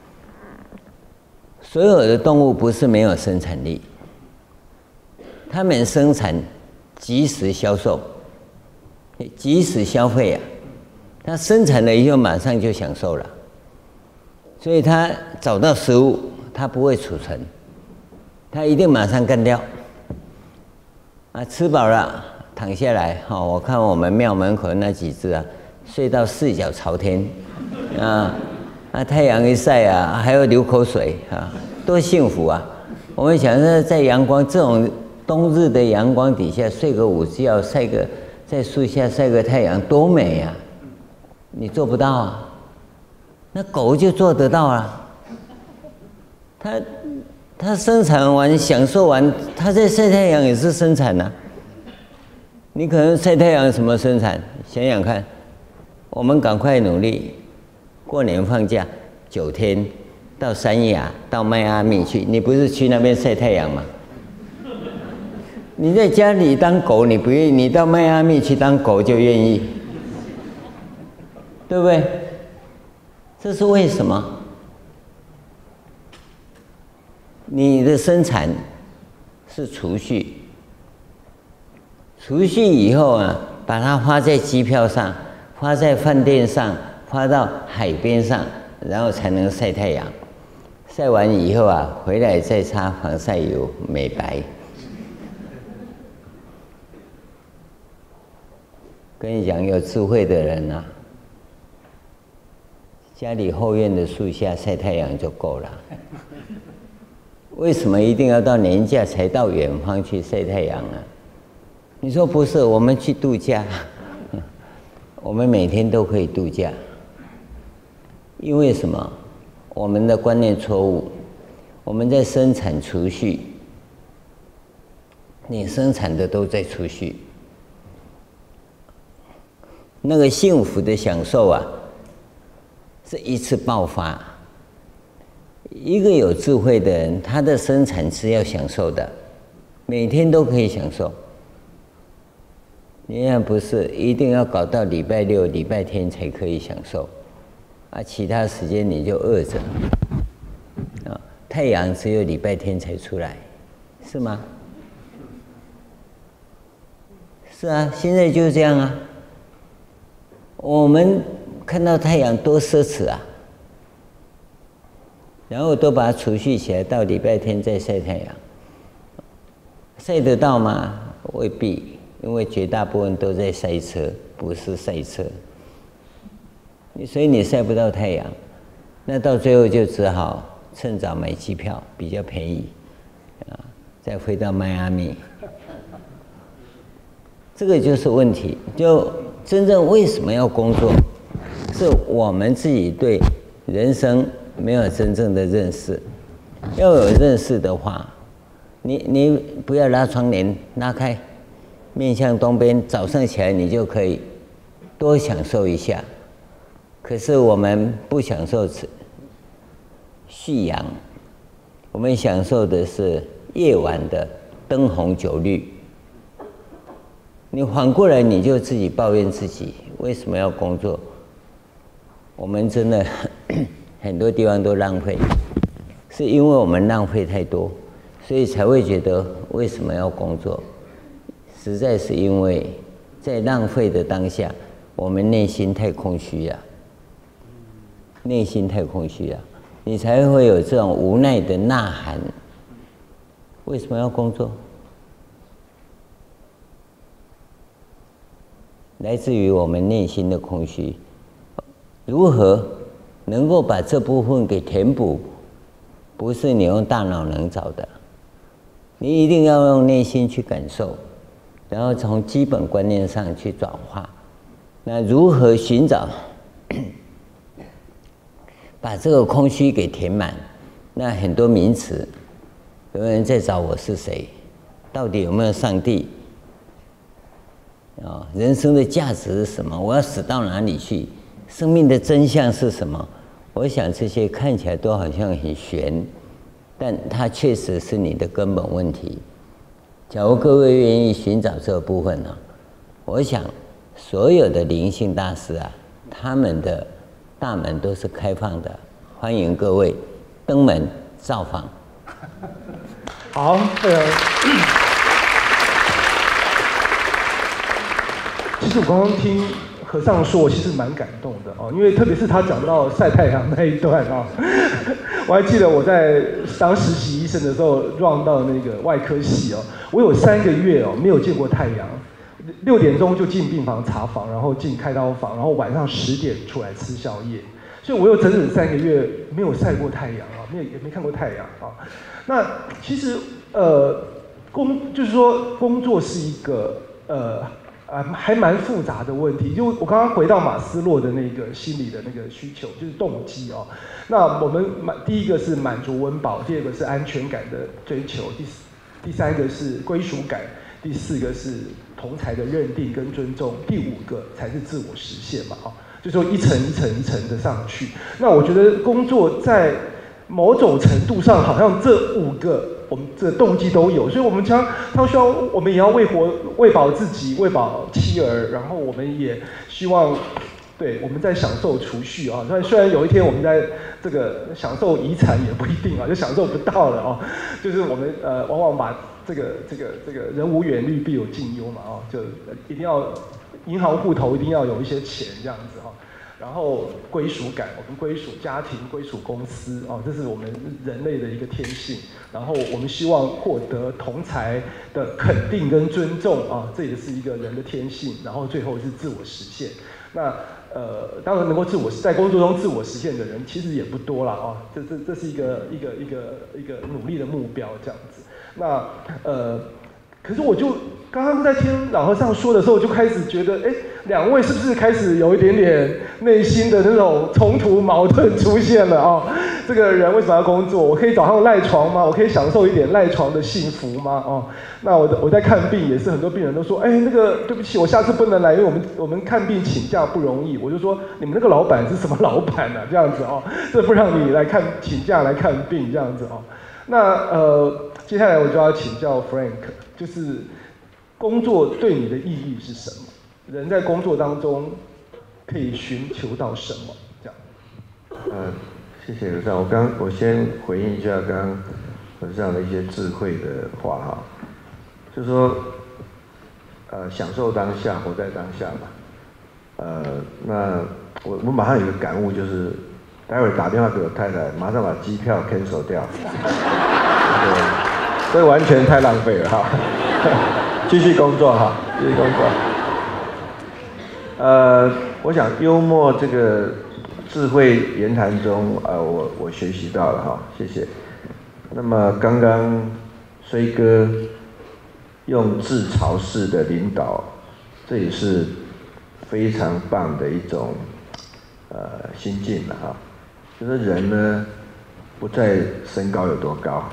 所有的动物不是没有生产力，它们生产即时销售，即时消费啊。它生产了以后马上就享受了，所以它找到食物，它不会储存，它一定马上干掉。啊，吃饱了躺下来，哈、哦，我看我们庙门口那几只啊，睡到四脚朝天，啊，啊太阳一晒啊，还要流口水啊，多幸福啊！我们想说在阳光这种冬日的阳光底下睡个午觉，晒个在树下晒个太阳，多美呀、啊！你做不到啊，那狗就做得到啊。它它生产完享受完，它在晒太阳也是生产啊。你可能晒太阳什么生产？想想看，我们赶快努力，过年放假九天，到三亚到迈阿密去。你不是去那边晒太阳吗？你在家里当狗你不愿意，你到迈阿密去当狗就愿意。对不对？这是为什么？你的生产是储蓄，储蓄以后啊，把它花在机票上，花在饭店上，花到海边上，然后才能晒太阳。晒完以后啊，回来再擦防晒油美白。跟你讲，有智慧的人啊，家里后院的树下晒太阳就够了。为什么一定要到年假才到远方去晒太阳啊？你说不是？我们去度假，我们每天都可以度假。因为什么？我们的观念错误，我们在生产储蓄，你生产的都在储蓄，那个幸福的享受啊，是一次爆发。一个有智慧的人，他的生产是要享受的，每天都可以享受。你也不是一定要搞到礼拜六、礼拜天才可以享受，啊，其他时间你就饿着。啊，太阳只有礼拜天才出来，是吗？是啊，现在就是这样啊。我们看到太阳多奢侈啊，然后都把它储蓄起来，到礼拜天再晒太阳。晒得到吗？未必，因为绝大部分都在塞车，不是赛车。所以你晒不到太阳，那到最后就只好趁早买机票，比较便宜，啊，再飞到迈阿密。这个就是问题。就真正为什么要工作，是我们自己对人生没有真正的认识。要有认识的话，你你不要拉窗帘，拉开，面向东边，早上起来你就可以多享受一下。可是我们不享受夕阳，我们享受的是夜晚的灯红酒绿。你反过来你就自己抱怨自己为什么要工作。我们真的很多地方都浪费，是因为我们浪费太多，所以才会觉得为什么要工作。实在是因为在浪费的当下，我们内心太空虚了，内心太空虚了，你才会有这种无奈的呐喊。为什么要工作？来自于我们内心的空虚。如何能够把这部分给填补？不是你用大脑能找的，你一定要用内心去感受，然后从基本观念上去转化。那如何寻找把这个空虚给填满？那很多名词，有人在找我是谁，到底有没有上帝？啊，人生的价值是什么？我要死到哪里去？ 生命的真相是什么？我想这些看起来都好像很玄，但它确实是你的根本问题。假如各位愿意寻找这个部分呢、啊，我想所有的灵性大师啊，他们的大门都是开放的，欢迎各位登门造访。 好，非常。其实我刚刚听和尚说，我其实蛮感动的哦，因为特别是他讲到晒太阳那一段啊，我还记得我在当实习医生的时候 run 到那个外科系哦，我有三个月哦没有见过太阳，六点钟就进病房查房，然后进开刀房，然后晚上十点出来吃宵夜，所以我有整整三个月没有晒过太阳啊，没有也没看过太阳啊。那其实呃工就是说工作是一个呃。啊，还蛮复杂的问题。就我刚刚回到马斯洛的那个心理的那个需求，就是动机哦。那我们满第一个是满足温饱，第二个是安全感的追求，第第三个是归属感，第四个是同侪的认定跟尊重，第五个才是自我实现嘛，哦，就说一层一层一层的上去。那我觉得工作在某种程度上，好像这五个。我们这动机都有，所以我们常他需要，我们也要为活、喂饱自己、喂饱妻儿，然后我们也希望，对，我们在享受储蓄啊。虽然虽然有一天我们在这个享受遗产也不一定啊，就享受不到了啊。就是我们呃，往往把这个这个这个人无远虑，必有近忧嘛啊，就一定要银行户头一定要有一些钱这样子啊。然后归属感，我们归属家庭、归属公司，哦，这是我们人类的一个天性。然后我们希望获得同侪的肯定跟尊重，啊，这也是一个人的天性。然后最后是自我实现。那呃，当然能够自我在工作中自我实现的人，其实也不多了啊。这这这是一个一个一个一个努力的目标这样子。那呃，可是我就刚刚在听老和尚说的时候，就开始觉得，哎，两位是不是开始有一点点内心的那种冲突矛盾出现了啊？这个人为什么要工作？我可以早上赖床吗？我可以享受一点赖床的幸福吗？哦，那我我在看病也是，很多病人都说，哎，那个对不起，我下次不能来，因为我们我们看病请假不容易。我就说，你们那个老板是什么老板啊？这样子哦，这不让你来看请假来看病这样子哦。那呃，接下来我就要请教 Frank， 就是工作对你的意义是什么？人在工作当中可以寻求到什么？这样。 呃，谢谢和尚。我刚我先回应一下刚刚和尚的一些智慧的话哈，就是说，呃，享受当下，活在当下嘛。呃，那我我马上有个感悟，就是待会儿打电话给我太太，马上把机票 cancel 掉。对，这完全太浪费了哈。继续工作哈，继续工作。呃，我想幽默这个智慧言谈中，呃，我我学习到了哈，谢谢。那么刚刚衰哥用自嘲式的领导，这也是非常棒的一种呃心境了哈。就是人呢，不在身高有多高，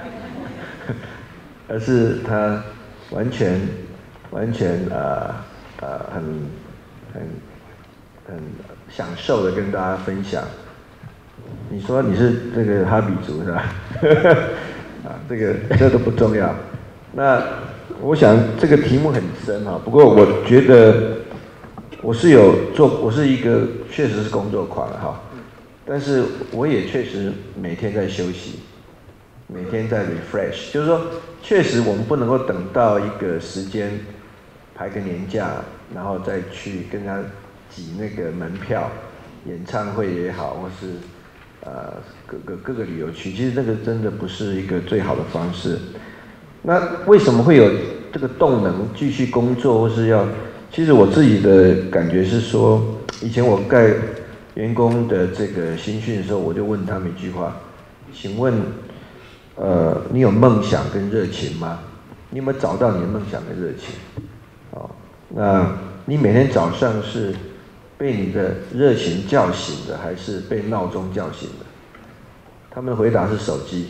而是他完全完全呃呃很很很享受的跟大家分享。你说你是这个哈比族是吧？啊，这个这都不重要。那我想这个题目很深哈，不过我觉得我是有做，我是一个确实是工作狂哈，但是我也确实每天在休息，每天在 refresh， 就是说确实我们不能够等到一个时间排个年假，然后再去跟他挤那个门票，演唱会也好，或是呃各个各个旅游区，其实这个真的不是一个最好的方式。那为什么会有这个动能继续工作，或是要？其实我自己的感觉是说，以前我带员工的这个新训的时候，我就问他们一句话：请问，呃，你有梦想跟热情吗？你有没有找到你的梦想跟热情？哦，那你每天早上是被你的热情叫醒的，还是被闹钟叫醒的？他们的回答是手机。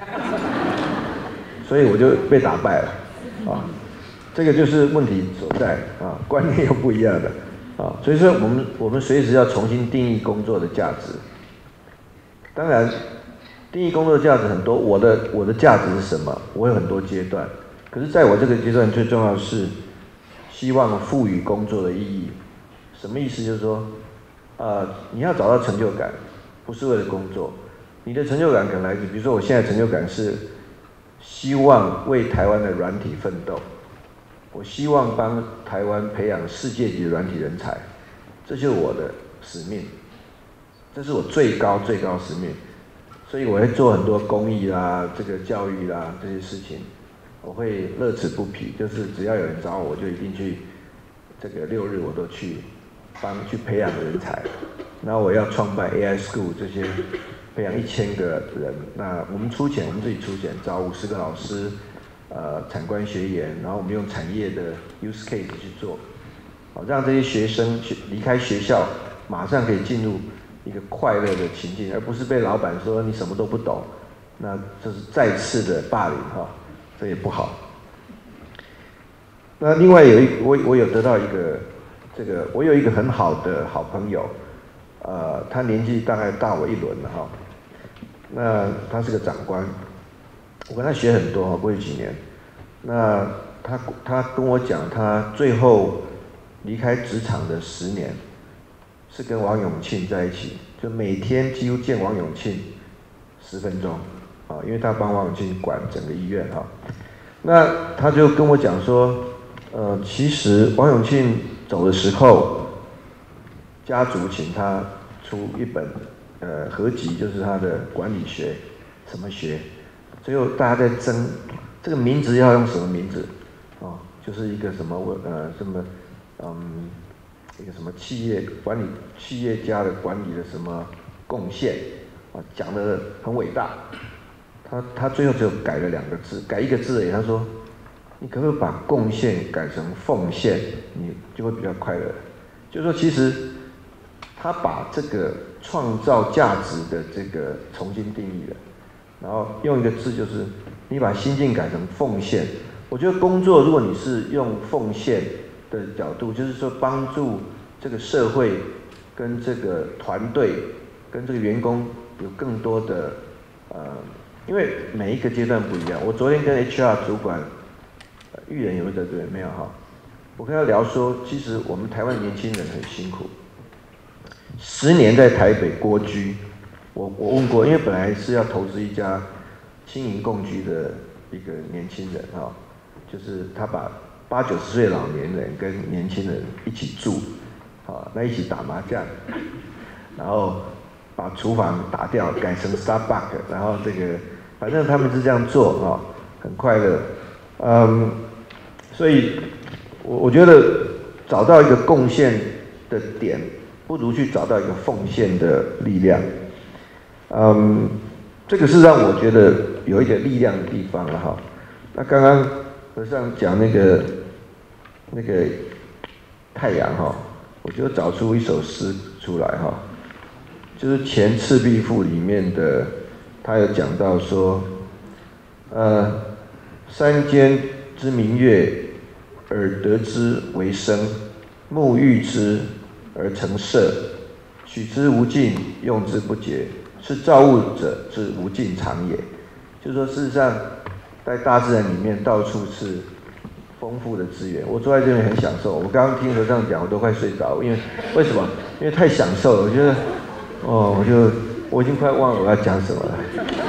所以我就被打败了，啊，这个就是问题所在啊，观念又不一样的。 啊，所以说我们我们随时要重新定义工作的价值。当然，定义工作的价值很多，我的我的价值是什么？我有很多阶段，可是在我这个阶段最重要的是希望赋予工作的意义。什么意思？就是说，呃，你要找到成就感，不是为了工作，你的成就感可能来自，比如说我现在成就感是希望为台湾的软体奋斗。我希望帮台湾培养世界级的软体人才，这就是我的使命，这是我最高最高使命，所以我会做很多公益啦、这个教育啦这些事情，我会乐此不疲，就是只要有人找我，我就一定去，这个六日我都去帮去培养人才，然后我要创办 A I School 这些，培养一千个人，那我们出钱，我们自己出钱，找五十个老师。呃，产官学研，然后我们用产业的 use case 去做，好让这些学生学离开学校，马上可以进入一个快乐的情境，而不是被老板说你什么都不懂，那这是再次的霸凌哈，这也不好。那另外有一我我有得到一个这个，我有一个很好的好朋友，呃，他年纪大概大我一轮了哈，那他是个长官。我跟他学很多哈，过去几年，那他他跟我讲，他最后离开职场的十年，是跟王永庆在一起，就每天几乎见王永庆十分钟，啊，因为他帮王永庆管整个医院哈。那他就跟我讲说，呃，其实王永庆走的时候，家族请他出一本呃合集，就是他的管理学，什么学。最后大家在争这个名字要用什么名字，哦，就是一个什么呃什么嗯一个什么企业管理企业家的管理的什么贡献，啊讲得很伟大，他他最后只有改了两个字，改一个字而已。他说，你可不可以把贡献改成奉献，你就会比较快乐。就是说其实他把这个创造价值的这个重新定义了。然后用一个字，就是你把心境改成奉献。我觉得工作，如果你是用奉献的角度，就是说帮助这个社会跟这个团队跟这个员工有更多的呃，因为每一个阶段不一样。我昨天跟 H R 主管，呃、育人有没有在这边？没有哈。我跟他聊说，其实我们台湾年轻人很辛苦，十年在台北蜗居。我我问过，因为本来是要投资一家轻盈共居的一个年轻人哈，就是他把八九十岁老年人跟年轻人一起住，啊，那一起打麻将，然后把厨房打掉改成 Starbucks， 然后这个反正他们是这样做哈，很快乐，嗯，所以我我觉得找到一个贡献的点，不如去找到一个奉献的力量。嗯，这个是让我觉得有一点力量的地方了哈。那刚刚和尚讲那个那个太阳哈，我就找出一首诗出来哈，就是《前赤壁赋》里面的，他有讲到说，呃，山间之明月，耳得之为声，目遇之而成色，取之无尽，用之不竭。是造物者之无尽藏也，就是说，事实上，在大自然里面到处是丰富的资源。我坐在这边很享受。我刚刚听和尚讲，我都快睡着，因为为什么？因为太享受了。我觉得，哦，我就我已经快忘了我要讲什么了。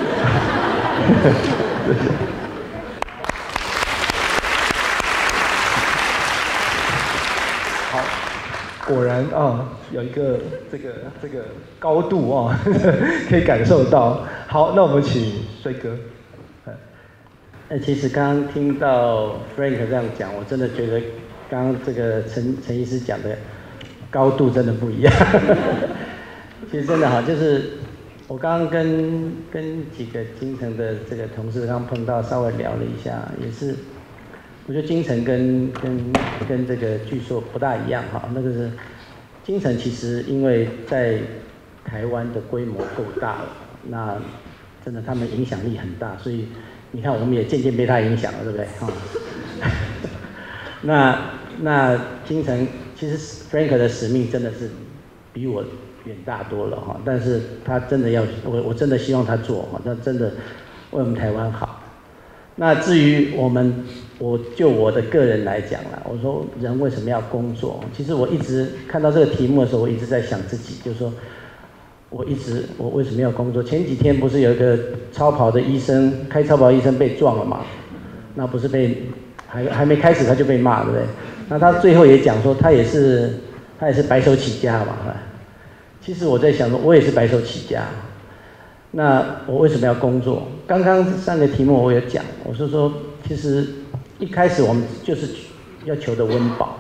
果然啊，有一个这个这个高度啊，可以感受到。好，那我们请帅哥。 那其实刚刚听到 Frank 这样讲，我真的觉得刚刚这个陈陈医师讲的高度真的不一样。其实真的好，就是我刚刚跟跟几个京城的这个同事刚碰到，稍微聊了一下，也是。我觉得京城跟跟跟这个巨硕不大一样哈，那个是京城其实因为在台湾的规模够大了，那真的他们影响力很大，所以你看我们也渐渐被他影响了，对不对？哈。那那京城其实 Frank 的使命真的是比我远大多了哈，但是他真的要我我真的希望他做哈，那真的为我们台湾好。那至于我们，我就我的个人来讲啦，我说人为什么要工作？其实我一直看到这个题目的时候，我一直在想自己，就是说我一直我为什么要工作？前几天不是有一个超跑的医生，开超跑医生被撞了嘛？那不是被还还没开始他就被骂，对不对？那他最后也讲说，他也是他也是白手起家嘛。其实我在想说，我也是白手起家。那我为什么要工作？刚刚上个题目我有讲，我是说，其实一开始我们就是要求的温饱。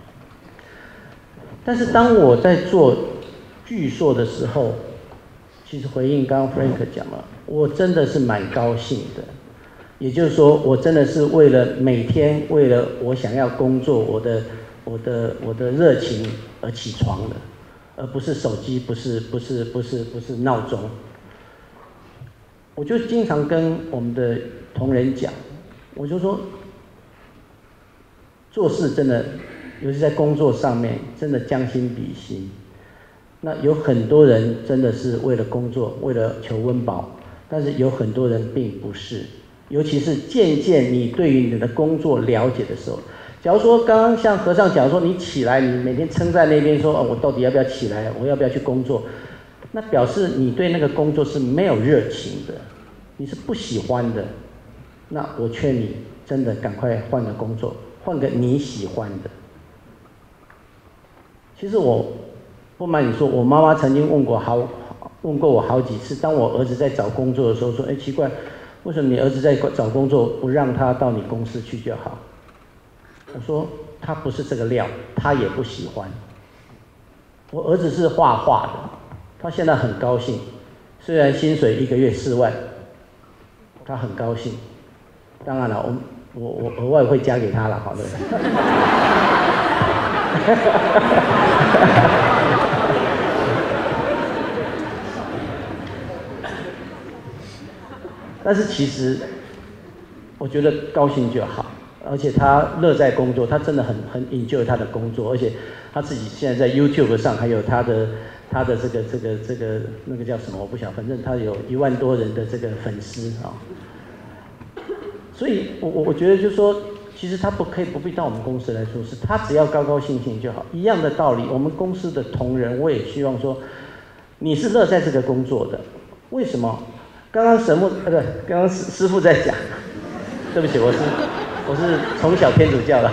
但是当我在做巨硕的时候，其实回应刚刚 Frank 讲了，我真的是蛮高兴的。也就是说，我真的是为了每天为了我想要工作，我的我的我的热情而起床的，而不是手机，不是不是不是不是闹钟。我就经常跟我们的同仁讲，我就说，做事真的，尤其在工作上面，真的将心比心。那有很多人真的是为了工作，为了求温饱，但是有很多人并不是。尤其是渐渐你对于你的工作了解的时候，假如说刚刚像和尚讲说，你起来，你每天撑在那边说，哦，我到底要不要起来？我要不要去工作？那表示你对那个工作是没有热情的，你是不喜欢的。那我劝你真的赶快换个工作，换个你喜欢的。其实我不瞒你说，我妈妈曾经问过好问过我好几次，当我儿子在找工作的时候，说，哎，奇怪。为什么你儿子在找工作不让他到你公司去就好？我说他不是这个料，他也不喜欢。我儿子是画画的，他现在很高兴，虽然薪水一个月四万，他很高兴。当然了，我我我额外会加给他了，好的。但是其实，我觉得高兴就好，而且他乐在工作，他真的很很 enjoy 他的工作，而且他自己现在在 YouTube 上还有他的他的这个这个这个那个叫什么我不晓得，反正他有一万多人的这个粉丝啊。所以我我我觉得就是说，其实他不可以不必到我们公司来做事，他只要高高兴兴就好。一样的道理，我们公司的同仁，我也希望说，你是乐在这个工作的，为什么？刚刚神父呃不，刚刚师师父在讲，对不起，我是我是从小天主教的。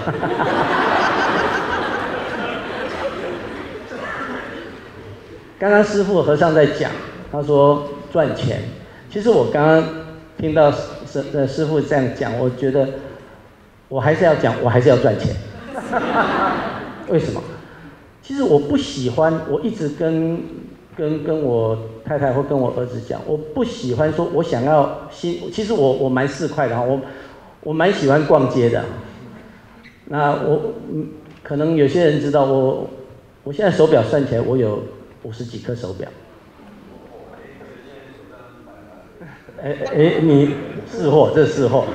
刚刚师父和尚在讲，他说赚钱。其实我刚刚听到师呃师父这样讲，我觉得我还是要讲，我还是要赚钱。为什么？其实我不喜欢，我一直跟。跟跟我太太或跟我儿子讲，我不喜欢说，我想要新。其实我我蛮市侩的哈，我我蛮喜欢逛街的。那我嗯，可能有些人知道我，我现在手表算起来，我有五十几颗手表。哎哎，你是货，这是货。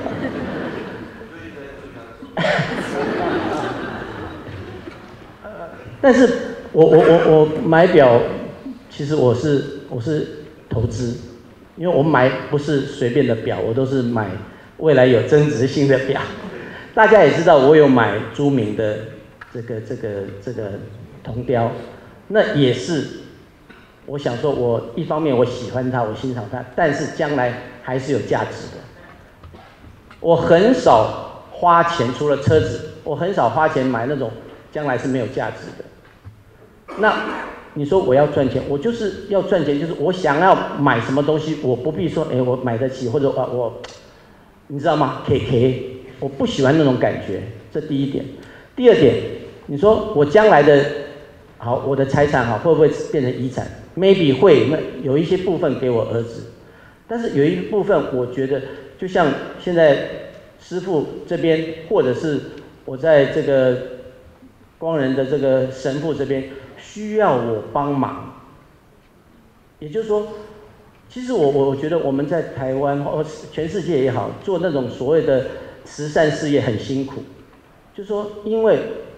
但是我我我我买表。其实我是我是投资，因为我买不是随便的表，我都是买未来有增值性的表。大家也知道，我有买朱铭的这个这个这个铜雕，那也是我想说，我一方面我喜欢它，我欣赏它，但是将来还是有价值的。我很少花钱，除了车子，我很少花钱买那种将来是没有价值的。那你说我要赚钱，我就是要赚钱，就是我想要买什么东西，我不必说，哎，我买得起，或者啊我，你知道吗 ？K K， 我不喜欢那种感觉，这第一点。第二点，你说我将来的，好，我的财产好会不会变成遗产 ？Maybe 会，那有一些部分给我儿子，但是有一部分我觉得，就像现在师父这边，或者是我在这个光仁的这个神父这边。需要我帮忙，也就是说，其实我我我觉得我们在台湾或全世界也好，做那种所谓的慈善事业很辛苦，就是说，因为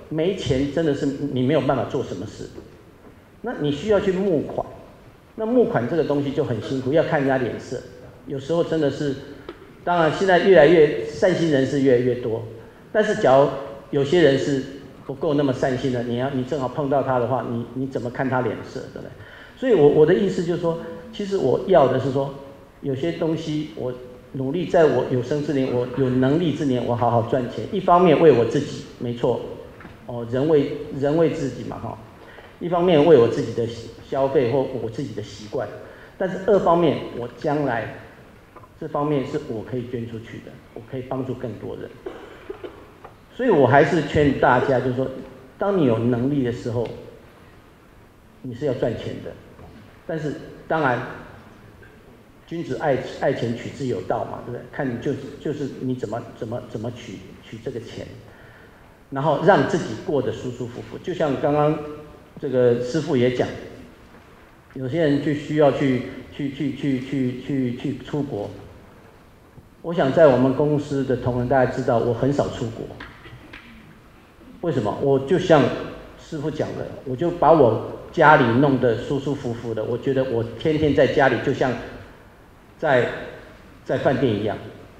没钱真的是你没有办法做什么事，那你需要去募款，那募款这个东西就很辛苦，要看人家脸色，有时候真的是，当然现在越来越善心人士越来越多，但是假如有些人是不够那么善心的，你要你正好碰到他的话，你你怎么看他脸色，对不对？所以我我的意思就是说，其实我要的是说，有些东西我努力在我有生之年，我有能力之年，我好好赚钱。一方面为我自己，没错，哦，人为人为自己嘛哈。一方面为我自己的消费或我自己的习惯，但是二方面我将来这方面是我可以捐出去的，我可以帮助更多人。所以我还是劝大家，就是说，当你有能力的时候，你是要赚钱的。但是当然，君子爱爱钱，取之有道嘛，对不对？看你就就是你怎么怎么怎么取取这个钱，然后让自己过得舒舒服服。就像刚刚这个师父也讲，有些人就需要去去去去去去去出国。我想在我们公司的同仁大家知道，我很少出国。为什么？我就像师父讲的，我就把我家里弄得舒舒服服的。我觉得我天天在家里就像在在饭店一样。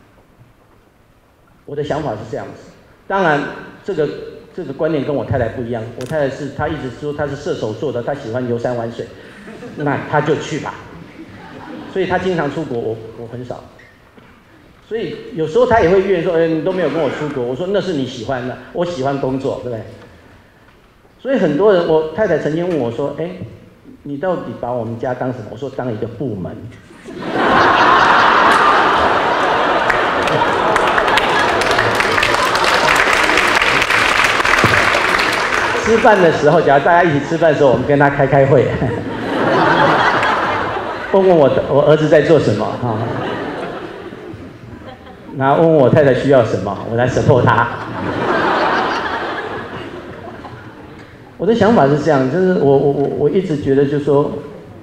我的想法是这样子。当然，这个这个观念跟我太太不一样。我太太是她一直说她是射手座的，她喜欢游山玩水，那她就去吧。所以她经常出国，我我很少。所以有时候他也会怨说：“哎，你都没有跟我出国。”我说：“那是你喜欢的，我喜欢工作，对不对？”所以很多人，我太太曾经问我说：“哎，你到底把我们家当什么？”我说：“当一个部门。”吃饭的时候，假如大家一起吃饭的时候，我们跟他开开会，问问我我儿子在做什么哈。然后问我太太需要什么，我来 support 她。我的想法是这样，就是我我我我一直觉得，就是说，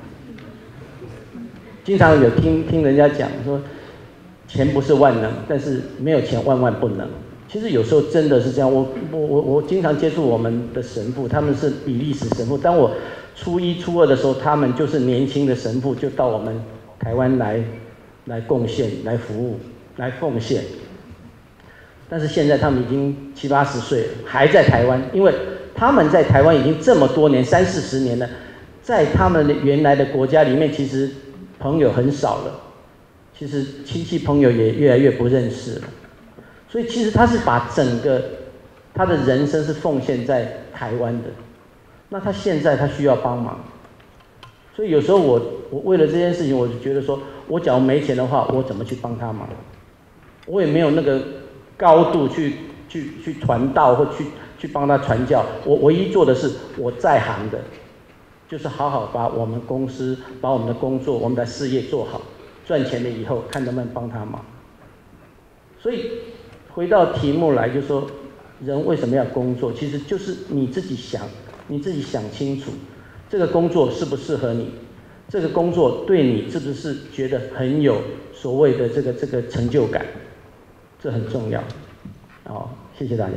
经常有听听人家讲说，钱不是万能，但是没有钱万万不能。其实有时候真的是这样。我我我我经常接触我们的神父，他们是比利时神父。当我初一初二的时候，他们就是年轻的神父，就到我们台湾来来贡献、来服务。来奉献，但是现在他们已经七八十岁了，还在台湾，因为他们在台湾已经这么多年，三四十年了，在他们的原来的国家里面，其实朋友很少了，其实亲戚朋友也越来越不认识了，所以其实他是把整个他的人生是奉献在台湾的，那他现在他需要帮忙，所以有时候我我为了这件事情，我就觉得说，我假如没钱的话，我怎么去帮他忙？我也没有那个高度去去去传道或去去帮他传教。我唯一做的是我在行的，就是好好把我们公司、把我们的工作、我们的事业做好，赚钱了以后看能不能帮他忙。所以回到题目来，就说人为什么要工作？其实就是你自己想，你自己想清楚，这个工作适不适合你，这个工作对你是不是觉得很有所谓的这个这个成就感。这很重要，好，谢谢大家。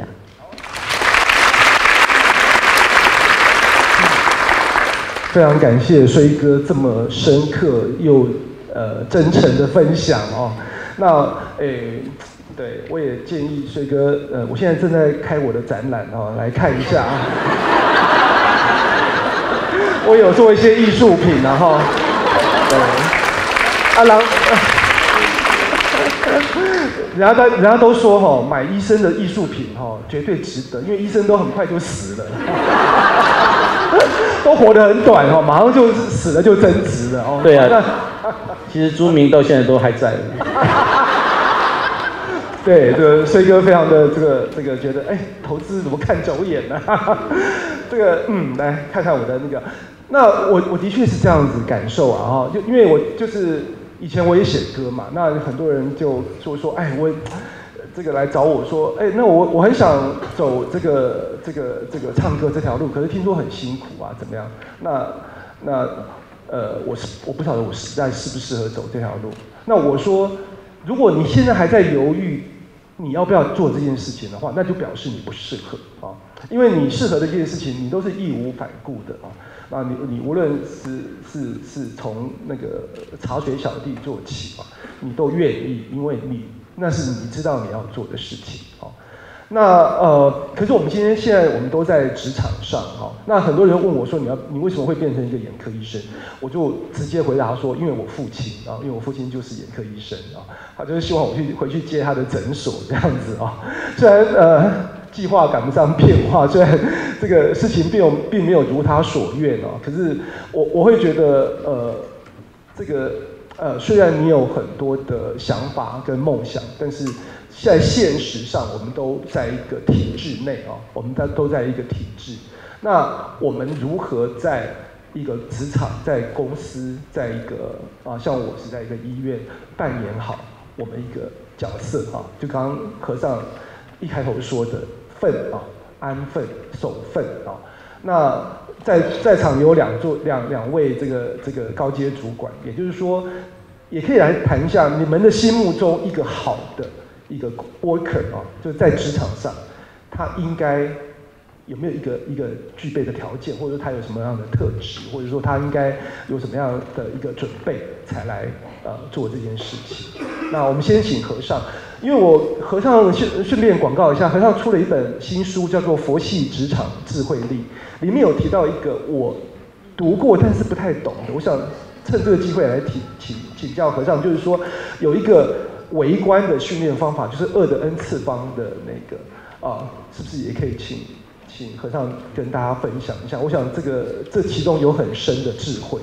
非常感谢衰哥这么深刻又呃真诚的分享哦。那诶，对我也建议衰哥，呃，我现在正在开我的展览哦，来看一下啊。我有做一些艺术品，然后对，啊，然后。人家都人家都说哈，买医生的艺术品哈绝对值得，因为医生都很快就死了，都活得很短哈，马上就死了就增值了哦。 对啊，其实朱明到现在都还在。 对，这个衰哥非常的这个这个觉得，哎，投资怎么看走眼呢？这个嗯，来看看我的那个，那我我的确是这样子感受啊哈，就因为我就是。以前我也写歌嘛，那很多人就说说，哎，我这个来找我说，哎，那我我很想走这个这个这个唱歌这条路，可是听说很辛苦啊，怎么样？那那呃，我是我不晓得我实在适不适合走这条路。那我说，如果你现在还在犹豫， 你要不要做这件事情的话，那就表示你不适合啊，因为你适合的这件事情，你都是义无反顾的啊。那你你无论是是是从那个茶水小弟做起啊，你都愿意，因为你那是你知道你要做的事情啊。那呃，可是我们今天现在我们都在职场上哈，那很多人问我说你要你为什么会变成一个眼科医生？我就直接回答说，因为我父亲啊，因为我父亲就是眼科医生啊，他就是希望我去回去接他的诊所这样子啊。虽然呃计划赶不上变化，虽然这个事情并并没有如他所愿啊，可是我我会觉得呃这个呃虽然你有很多的想法跟梦想，但是在现实上，我们都在一个体制内啊，我们都在一个体制。那我们如何在一个职场、在公司、在一个啊，像我是在一个医院扮演好我们一个角色啊？就刚刚和尚一开头说的分啊、安分、守分啊。那在在场有两座两两位这个这个高阶主管，也就是说，也可以来谈一下你们的心目中一个好的。一个 worker 啊，就是在职场上，他应该有没有一个一个具备的条件，或者说他有什么样的特质，或者说他应该有什么样的一个准备才来呃做这件事情。那我们先请和尚，因为我和尚顺顺便广告一下，和尚出了一本新书，叫做《佛系职场智慧力》，里面有提到一个我读过但是不太懂的，我想趁这个机会来请请请教和尚，就是说有一个微观的训练方法，就是二的 n 次方的那个啊，是不是也可以请请和尚跟大家分享一下？我想这个这其中有很深的智慧。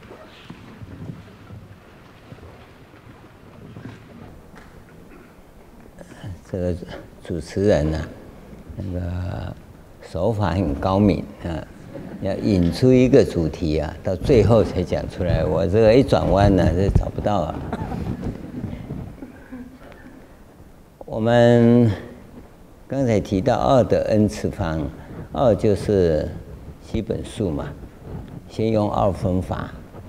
这个主持人呢、啊，那个手法很高明啊，要引出一个主题啊，到最后才讲出来。我这个一转弯呢，就找不到啊。我们刚才提到二的 n 次方，二就是基本数嘛，先用二分法。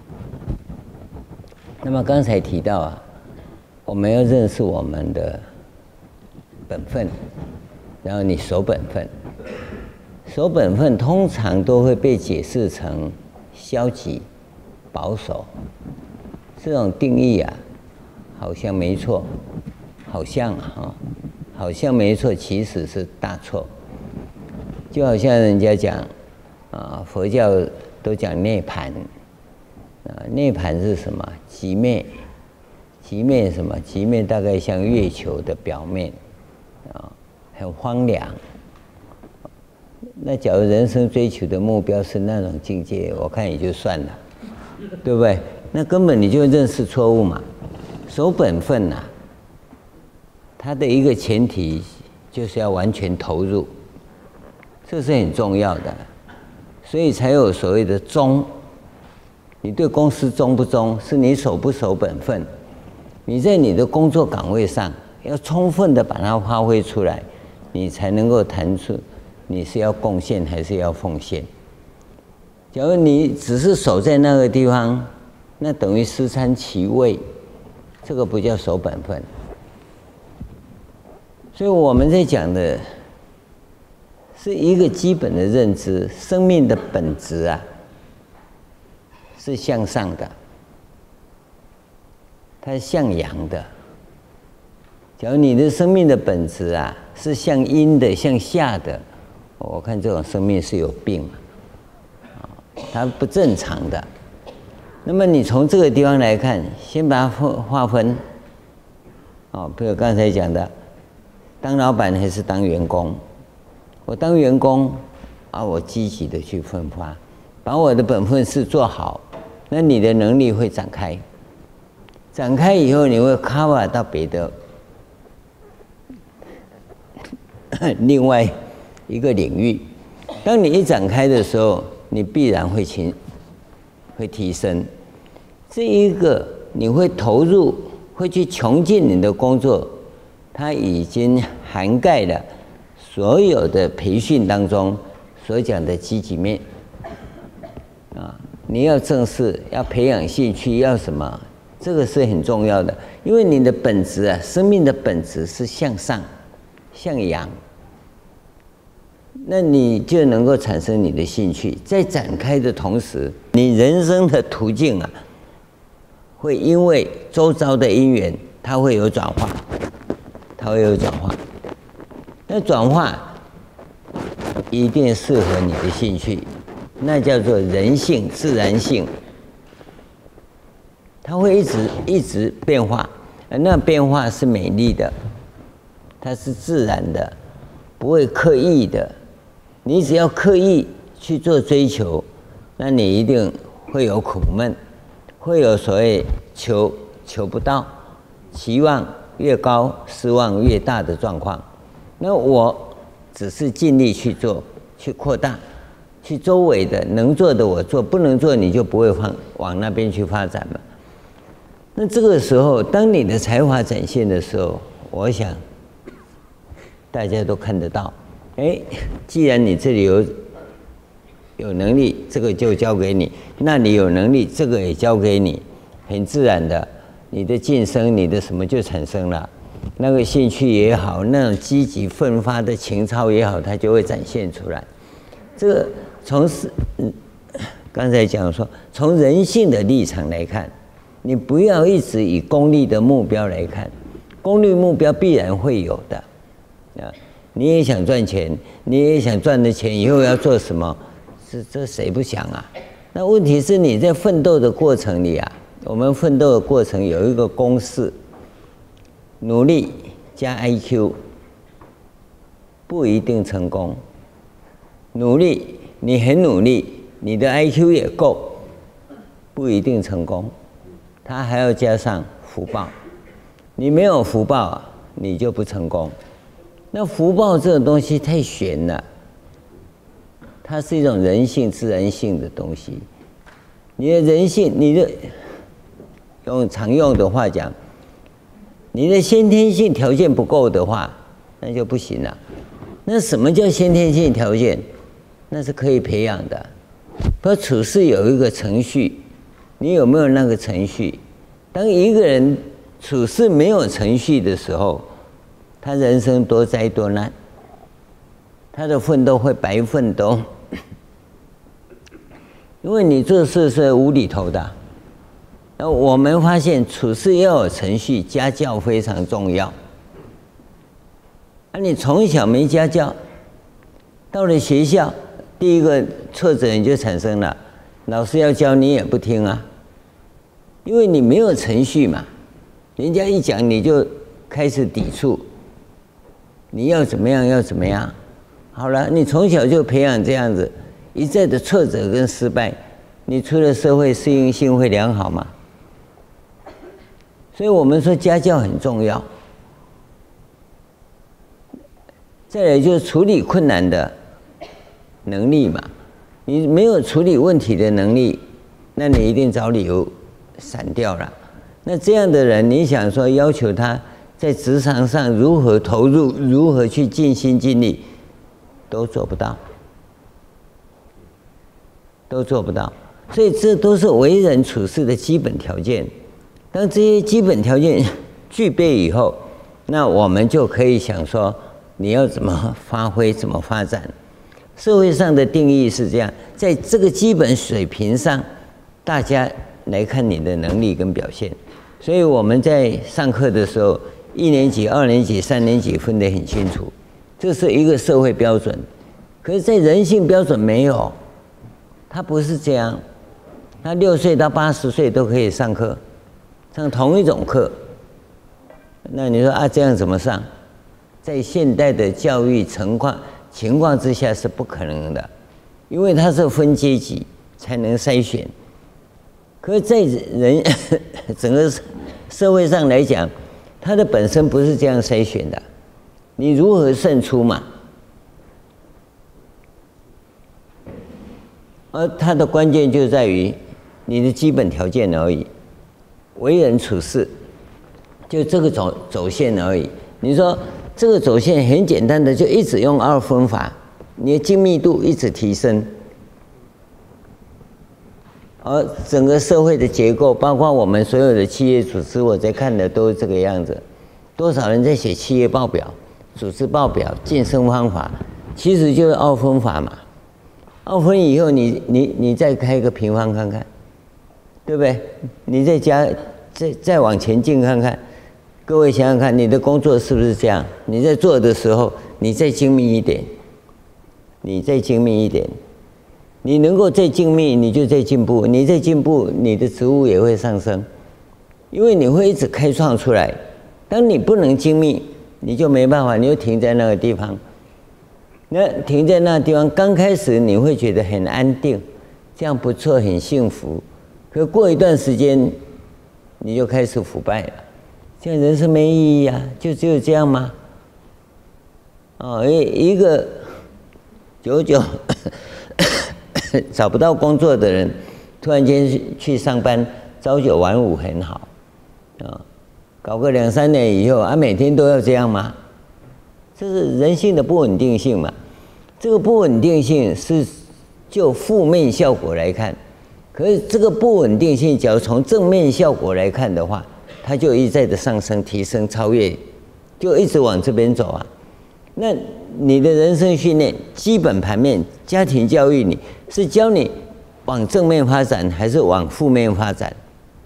那么刚才提到啊，我们要认识我们的本分，然后你守本分。守本分通常都会被解释成消极、保守，这种定义啊，好像没错。好像啊，好像没错，其实是大错。就好像人家讲啊，佛教都讲涅槃啊，涅槃是什么？极灭，极灭什么？极灭大概像月球的表面啊，很荒凉。那假如人生追求的目标是那种境界，我看也就算了，对不对？那根本你就认识错误嘛，守本分呐、啊。它的一个前提就是要完全投入，这是很重要的，所以才有所谓的忠。你对公司忠不忠，是你守不守本分。你在你的工作岗位上要充分的把它发挥出来，你才能够谈出你是要贡献还是要奉献。假如你只是守在那个地方，那等于失参其位，这个不叫守本分。所以我们在讲的是一个基本的认知，生命的本质啊是向上的，它是向阳的。假如你的生命的本质啊是向阴的、向下的，我看这种生命是有病，它不正常的。那么你从这个地方来看，先把它划分，哦，比如刚才讲的。当老板还是当员工？我当员工啊，我积极的去分发，把我的本分事做好，那你的能力会展开。展开以后，你会 cover 到别的另外一个领域。当你一展开的时候，你必然会提会提升。这一个你会投入，会去穷尽你的工作。它已经涵盖了所有的培训当中所讲的积极面啊！你要正视，要培养兴趣，要什么这个是很重要的，因为你的本质啊，生命的本质是向上、向阳，那你就能够产生你的兴趣。在展开的同时，你人生的途径啊，会因为周遭的因缘，它会有转化，它会有转化。那转化一定适合你的兴趣，那叫做人性、自然性。它会一直一直变化，那变化是美丽的，它是自然的，不会刻意的。你只要刻意去做追求，那你一定会有苦闷，会有所谓求求不到，期望越高，失望越大的状况。那我只是尽力去做，去扩大，去周围的能做的我做，不能做你就不会往往那边去发展嘛。那这个时候，当你的才华展现的时候，我想大家都看得到。哎，既然你这里有有能力，这个就交给你；那你有能力，这个也交给你，很自然的，你的晋升，你的什么就产生了。那个兴趣也好，那种积极奋发的情操也好，它就会展现出来。这个从是嗯，刚才讲说，从人性的立场来看。你不要一直以功利的目标来看，功利目标必然会有的，啊，你也想赚钱，你也想赚的钱以后要做什么？这这谁不想啊？那问题是你在奋斗的过程里啊，我们奋斗的过程有一个公式：努力加 I Q 不一定成功。努力，你很努力，你的 I Q 也够，不一定成功。它还要加上福报，你没有福报啊，你就不成功。那福报这种东西太玄了，它是一种人性、自然性的东西。你的人性，你的用常用的话讲，你的先天性条件不够的话，那就不行了。那什么叫先天性条件？那是可以培养的。不，处事有一个程序。你有没有那个程序？当一个人处事没有程序的时候，他人生多灾多难，他的奋斗会白奋斗。因为你做事是无厘头的。那我们发现处事要有程序，家教非常重要。那你从小没家教，到了学校，第一个挫折你就产生了。老师要教你也不听啊，因为你没有程序嘛，人家一讲你就开始抵触，你要怎么样要怎么样，好了，你从小就培养这样子，一再的挫折跟失败，你出了社会适应性会良好吗？所以我们说家教很重要。再来就是处理困难的能力嘛。你没有处理问题的能力，那你一定找理由闪掉了。那这样的人，你想说要求他在职场上如何投入，如何去尽心尽力，都做不到，都做不到。所以这都是为人处事的基本条件。当这些基本条件具备以后，那我们就可以想说，你要怎么发挥，怎么发展。社会上的定义是这样，在这个基本水平上，大家来看你的能力跟表现。所以我们在上课的时候，一年级、二年级、三年级分得很清楚，这是一个社会标准。可是，在人性标准没有，它不是这样。他六岁到八十岁都可以上课，上同一种课。那你说啊，这样怎么上？在现代的教育情况。情况之下是不可能的，因为它是分阶级才能筛选。可是，在人整个社会上来讲，它的本身不是这样筛选的。你如何胜出嘛？而它的关键就在于你的基本条件而已，为人处事就这个走走线而已。你说。这个走线很简单的，就一直用二分法，你的精密度一直提升。 而整个社会的结构，包括我们所有的企业组织，我在看的都是这个样子。多少人在写企业报表、组织报表、晋升方法，其实就是二分法嘛。二分以后你，你你你再开个平方看看，对不对？你再加再再往前进看看，各位想想看，你的工作是不是这样？你在做的时候，你再精密一点，你再精密一点，你能够再精密，你就在进步，你在进步，你的职务也会上升，因为你会一直开创出来。当你不能精密，你就没办法，你就停在那个地方。那停在那个地方，刚开始你会觉得很安定，这样不错，很幸福。可过一段时间，你就开始腐败了。这样人生没意义啊，就只有这样吗？哦，一一个久久找不到工作的人，突然间去上班，朝九晚五很好，啊，搞个两三年以后啊，每天都要这样吗？这是人性的不稳定性嘛。这个不稳定性是就负面效果来看，可是这个不稳定性，假如从正面效果来看的话，它就一再的上升、提升、超越，就一直往这边走啊。那你的人生训练、基本盘面、家庭教育，你是教你往正面发展，还是往负面发展？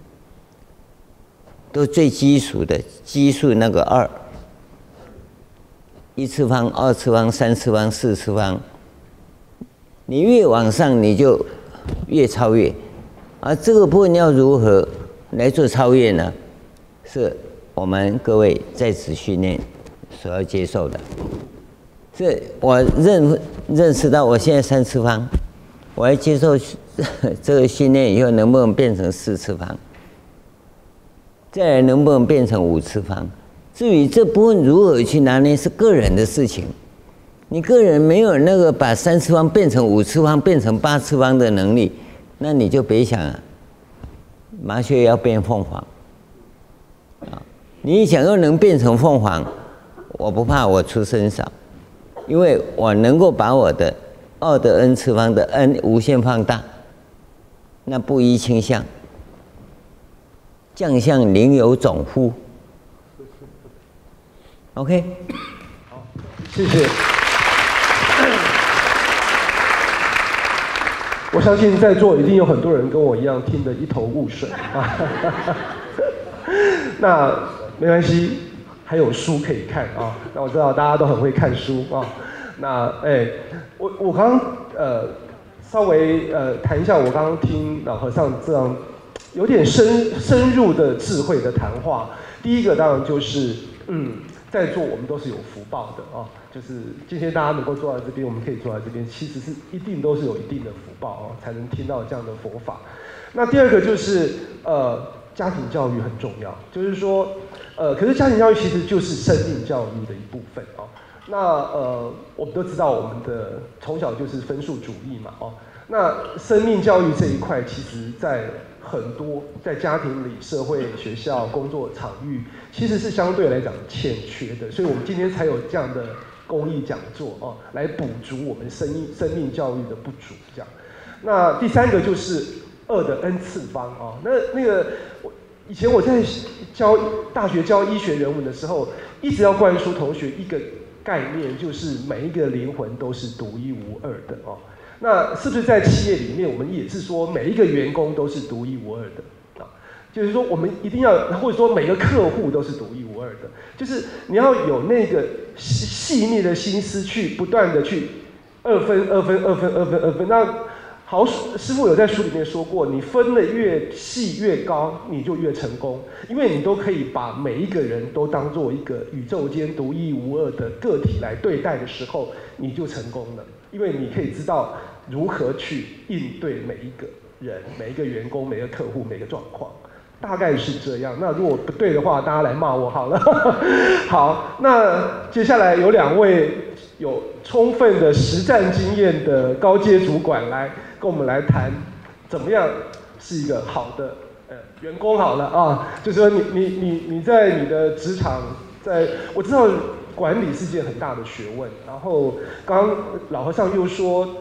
都最基础的基数那个二。一次方、二次方、三次方、四次方，你越往上，你就越超越。而这个部分要如何来做超越呢？是我们各位在职训练所要接受的。是我认认识到，我现在三次方，我要接受这个训练以后，能不能变成四次方？再来能不能变成五次方？至于这部分如何去拿捏，是个人的事情。你个人没有那个把三次方变成五次方、变成八次方的能力，那你就别想啊，麻雀要变凤凰啊！你想要能变成凤凰，我不怕我出身少，因为我能够把我的二的 n 次方的 n 无限放大，那不依倾向，将相宁有种乎？ OK， 好，谢谢。我相信在座一定有很多人跟我一样听得一头雾水啊。那没关系，还有书可以看啊。那我知道大家都很会看书啊。那哎，我我刚刚呃稍微呃谈一下，我刚刚听老和尚这样有点深深入的智慧的谈话。第一个当然就是嗯。 在座我们都是有福报的啊，就是今天大家能够坐在这边，我们可以坐在这边，其实是一定都是有一定的福报啊，才能听到这样的佛法。那第二个就是呃，家庭教育很重要，就是说呃，可是家庭教育其实就是生命教育的一部分啊。那呃，我们都知道我们的从小就是分数主义嘛哦，那生命教育这一块，其实在 很多在家庭里、社会、学校、工作场域，其实是相对来讲欠缺的，所以我们今天才有这样的公益讲座哦，来补足我们生命生命教育的不足。这样，那第三个就是二的 n 次方啊，那那个我以前我在教大学教医学人文的时候，一直要灌输同学一个概念，就是每一个灵魂都是独一无二的哦。 那是不是在企业里面，我们也是说每一个员工都是独一无二的啊？就是说我们一定要，或者说每个客户都是独一无二的，就是你要有那个细细腻的心思去不断的去二分二分二分二分二分。那好，师父有在书里面说过，你分的越细越高，你就越成功，因为你都可以把每一个人都当做一个宇宙间独一无二的个体来对待的时候，你就成功了。 因为你可以知道如何去应对每一个人、每一个员工、每个客户、每个状况，大概是这样。那如果不对的话，大家来骂我好了。好，那接下来有两位有充分的实战经验的高阶主管来跟我们来谈，怎么样是一个好的呃员工好了啊？就是说你你你你在你的职场，在我知道。 管理是件很大的学问，然后刚刚老和尚又说，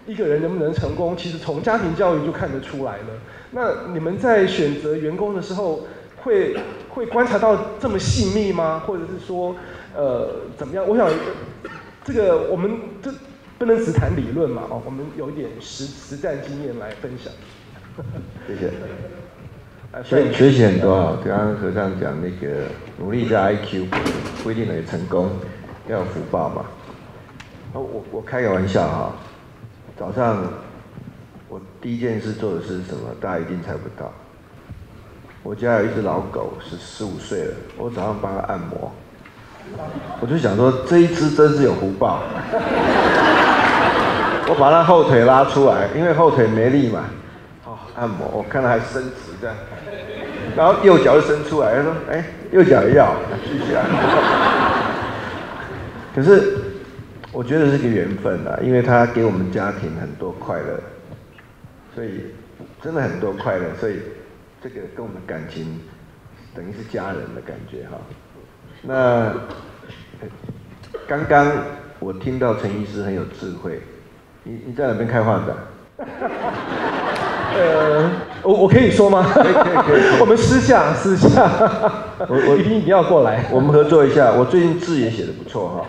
一个人能不能成功，其实从家庭教育就看得出来了。那你们在选择员工的时候，会会观察到这么细密吗？或者是说，呃，怎么样？我想，这个我们这不能只谈理论嘛，哦，我们有一点实实战经验来分享。 谢谢。学学习很多啊，刚刚和尚讲那个努力加 I Q 不一定能成功，要有福报嘛。我我开个玩笑哈，早上我第一件事做的是什么？大家一定猜不到。我家有一只老狗，是十五岁了，我早上帮它按摩，我就想说这一只真是有福报。我把它后腿拉出来，因为后腿没力嘛，好按摩，我看它还伸直这样。然后右脚就伸出来，他说：“哎，右脚也要，举起来。”可是我觉得是个缘分啊，因为他给我们家庭很多快乐，所以真的很多快乐，所以这个跟我们感情等于是家人的感觉哈。那刚刚我听到陈医师很有智慧，你你在哪边开画展？ 呃，我我可以说吗？ 可以可以可以。 我们私下私下， 我我一定一定要过来。 我们合作一下，我最近字也写得不错哈。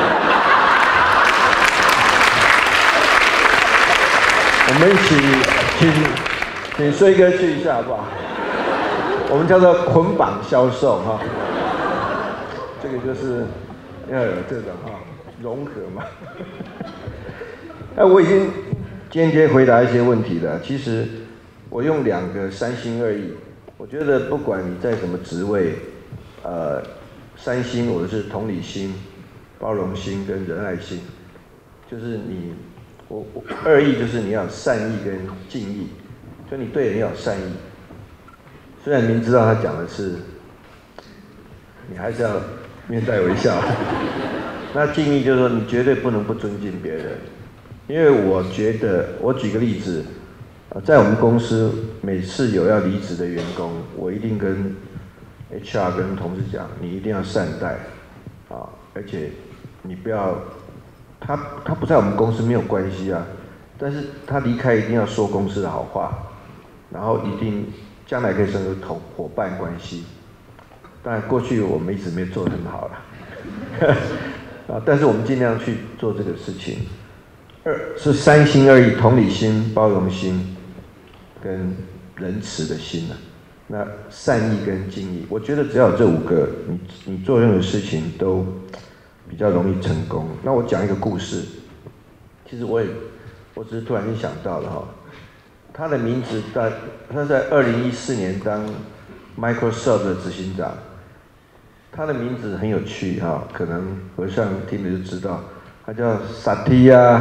我们一起请请衰哥去一下好不好？我们叫做捆绑销售哈，这个就是要有这种哈融合嘛。那我已经间接回答一些问题了。其实我用两个三心二意，我觉得不管你在什么职位，呃，三心我的是同理心、包容心跟仁爱心，就是你。我我二意就是你要有善意跟敬意，就你对人要有善意。虽然明知道他讲的是，你还是要面带微笑。那敬意就是说你绝对不能不尊敬别人，因为我觉得，我举个例子，在我们公司每次有要离职的员工，我一定跟 H R 跟同事讲，你一定要善待，啊，而且你不要。他他不在我们公司没有关系啊，但是他离开一定要说公司的好话，然后一定将来可以升为同伙伴关系。当然过去我们一直没做得很好啦，啊，但是我们尽量去做这个事情。二是三心二意，同理心、包容心跟仁慈的心啊。那善意跟敬意，我觉得只要有这五个，你你做任何事情都比较容易成功。那我讲一个故事，其实我也，我只是突然间想到了哈，他的名字在他在二零一四年当 Microsoft 的执行长，他的名字很有趣哈，可能和尚听了就知道，他叫 Satya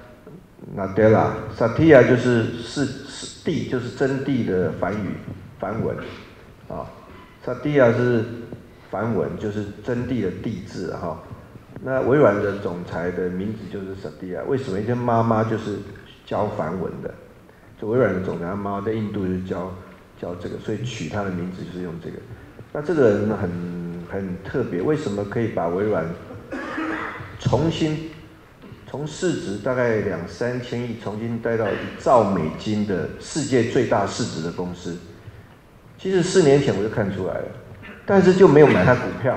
Nadella。Satya 就是是是地，就是真谛的梵语梵文，啊 ，Satya 是梵文，就是真谛的谛字哈。那微软的总裁的名字就是 Satya， 为什么？因为妈妈就是教梵文的，就微软的总裁他妈妈在印度就是教教这个，所以取他的名字就是用这个。那这个人很很特别，为什么可以把微软重新从市值大概两三千亿重新带到一兆美金的世界最大市值的公司？其实四年前我就看出来了，但是就没有买他股票。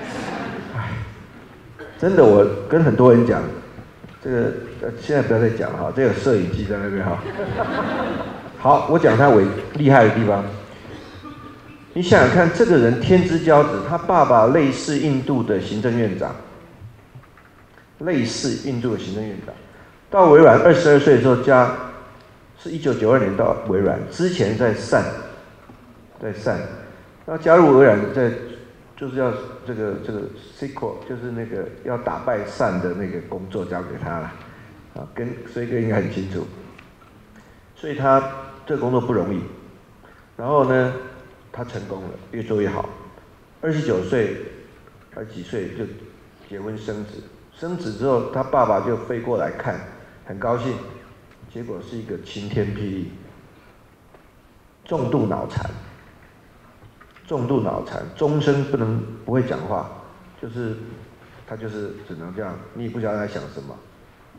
真的，我跟很多人讲，这个呃，现在不要再讲了哈，这有摄影机在那边哈。好，我讲他为厉害的地方。你想想看，这个人天之骄子，他爸爸类似印度的行政院长，类似印度的行政院长，到微软二十二岁的时候加，是一九九二年到微软，之前在散，在散，然后加入微软在。就是要这个这个 S Q L， 就是那个要打败散的那个工作交给他了，啊，跟衰哥应该很清楚，所以他这个工作不容易，然后呢，他成功了，越做越好，二十九岁还几岁就结婚生子，生子之后他爸爸就飞过来看，很高兴，结果是一个晴天霹雳，重度脑残。重度脑残，终身不能不会讲话，就是他就是只能这样，你也不知道他在想什么。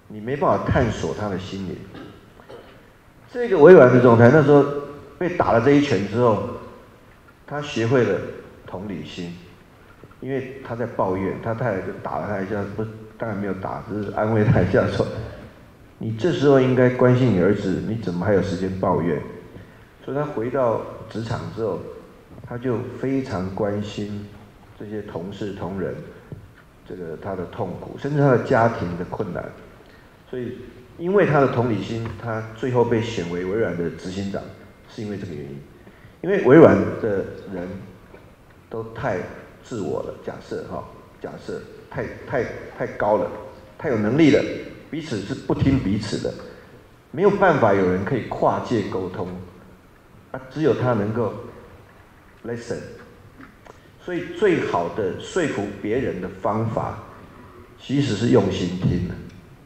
你没办法探索他的心灵。这个微软的总裁那时候被打了这一拳之后，他学会了同理心，因为他在抱怨，他太太就打了他一下，不，当然没有打，只是安慰他一下说：“你这时候应该关心你儿子，你怎么还有时间抱怨？”所以他回到职场之后，他就非常关心这些同事同仁，这个他的痛苦，甚至他的家庭的困难。所以，因为他的同理心，他最后被选为微软的执行长，是因为这个原因。因为微软的人都太自我了，假设哈，假设太太太高了，太有能力了，彼此是不听彼此的，没有办法有人可以跨界沟通。啊，只有他能够 listen， 所以最好的说服别人的方法，其实是用心听的。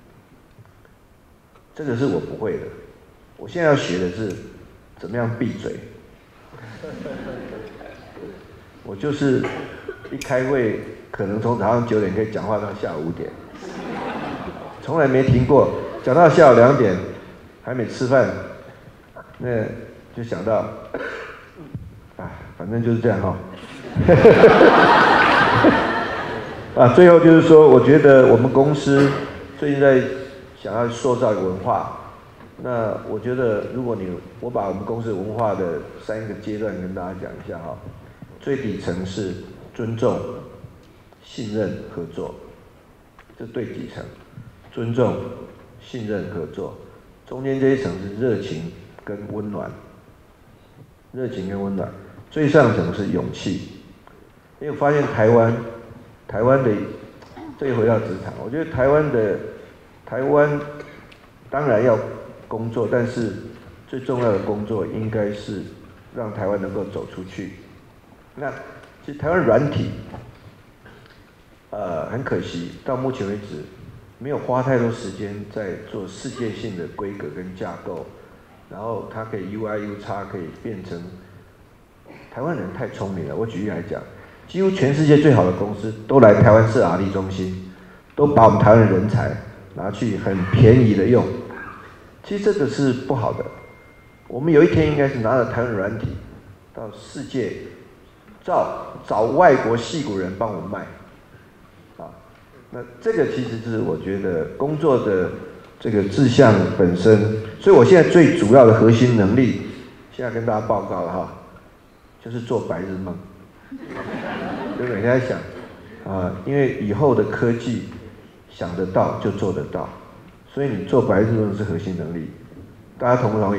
这个是我不会的，我现在要学的是怎么样闭嘴。我就是一开会，可能从早上九点可以讲话到下午五点，从来没停过，讲到下午两点，还没吃饭，那。就想到，啊，反正就是这样哈。啊，最后就是说，我觉得我们公司最近在想要塑造一个文化。那我觉得，如果你我把我们公司文化的三个阶段跟大家讲一下哈。最底层是尊重、信任、合作，这最底层。尊重、信任、合作，中间这一层是热情跟温暖。热情跟温暖，最上层是勇气。因为我发现台湾，台湾的，这一回到职场，我觉得台湾的，台湾当然要工作，但是最重要的工作应该是让台湾能够走出去。那其实台湾软体，呃，很可惜，到目前为止没有花太多时间在做世界性的规格跟架构。然后它可以 U I U X 可以变成，台湾人太聪明了。我举例来讲，几乎全世界最好的公司都来台湾设 R and D 中心，都把我们台湾的人才拿去很便宜的用。其实这个是不好的。我们有一天应该是拿着台湾软体到世界，找找外国矽谷人帮我们卖，啊，那这个其实是我觉得工作的。这个志向本身，所以我现在最主要的核心能力，现在跟大家报告了哈，就是做白日梦。就每天在想，啊，因为以后的科技想得到就做得到，所以你做白日梦是核心能力。大家同不同意？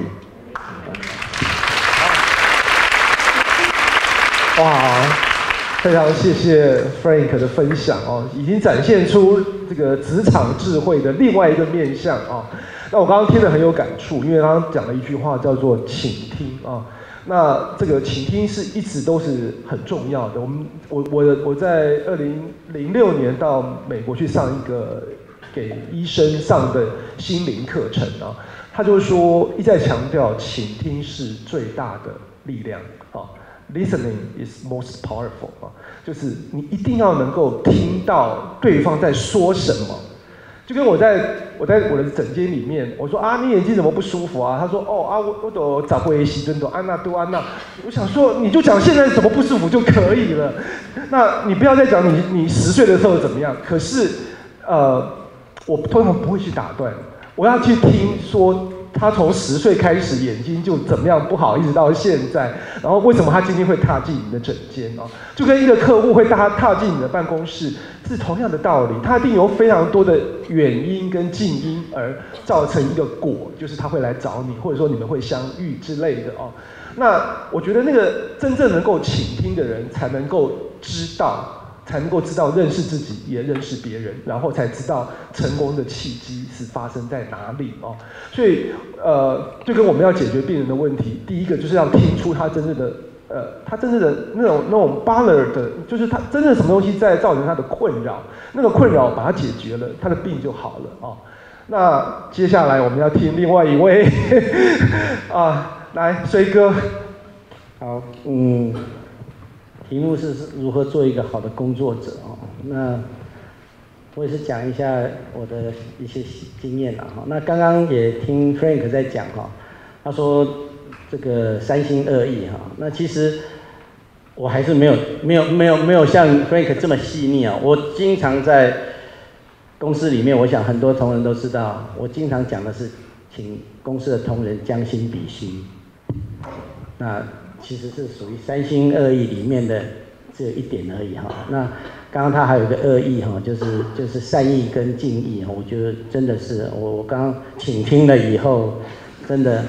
哇，非常谢谢 Frank 的分享哦，已经展现出这个职场智慧的另外一个面向啊。那我刚刚听得很有感触，因为刚刚讲了一句话叫做倾听啊。那这个倾听是一直都是很重要的。我们我我我在二零零六年到美国去上一个给医生上的心灵课程啊，他就说一再强调倾听是最大的力量啊。Listening is most powerful 啊，就是你一定要能够听到对方在说什么。就跟我在我在我的诊间里面，我说啊，你眼睛怎么不舒服啊？他说哦啊，我我都找过一西尊都安娜都安娜。我想说，你就讲现在怎么不舒服就可以了。那你不要再讲你你十岁的时候怎么样。可是呃，我通常不会去打断，我要去听说。他从十岁开始眼睛就怎么样不好，一直到现在。然后为什么他今天会踏进你的诊间啊？就跟一个客户会踏踏进你的办公室是同样的道理。他一定有非常多的远因跟近因而造成一个果，就是他会来找你，或者说你们会相遇之类的哦。那我觉得那个真正能够倾听的人，才能够知道。才能够知道认识自己，也认识别人，然后才知道成功的契机是发生在哪里哦。所以，呃，就跟我们要解决病人的问题，第一个就是要听出他真正的，呃，他真正的那种那种 bother 的，就是他真正什么东西在造成他的困扰，那个困扰把它解决了，他的病就好了哦。那接下来我们要听另外一位，啊，来，水哥， 好，嗯。题目是如何做一个好的工作者哦。那我也是讲一下我的一些经验啦哈。那刚刚也听 Frank 在讲哈，他说这个三心二意哈。那其实我还是没有没有没有没有像 Frank 这么细腻啊。我经常在公司里面，我想很多同仁都知道，我经常讲的是请公司的同仁将心比心。那其实是属于三心二意里面的只有一点而已哈。那刚刚他还有一个恶意哈，就是就是善意跟敬意哈，我觉得真的是我我刚刚倾听了以后，真的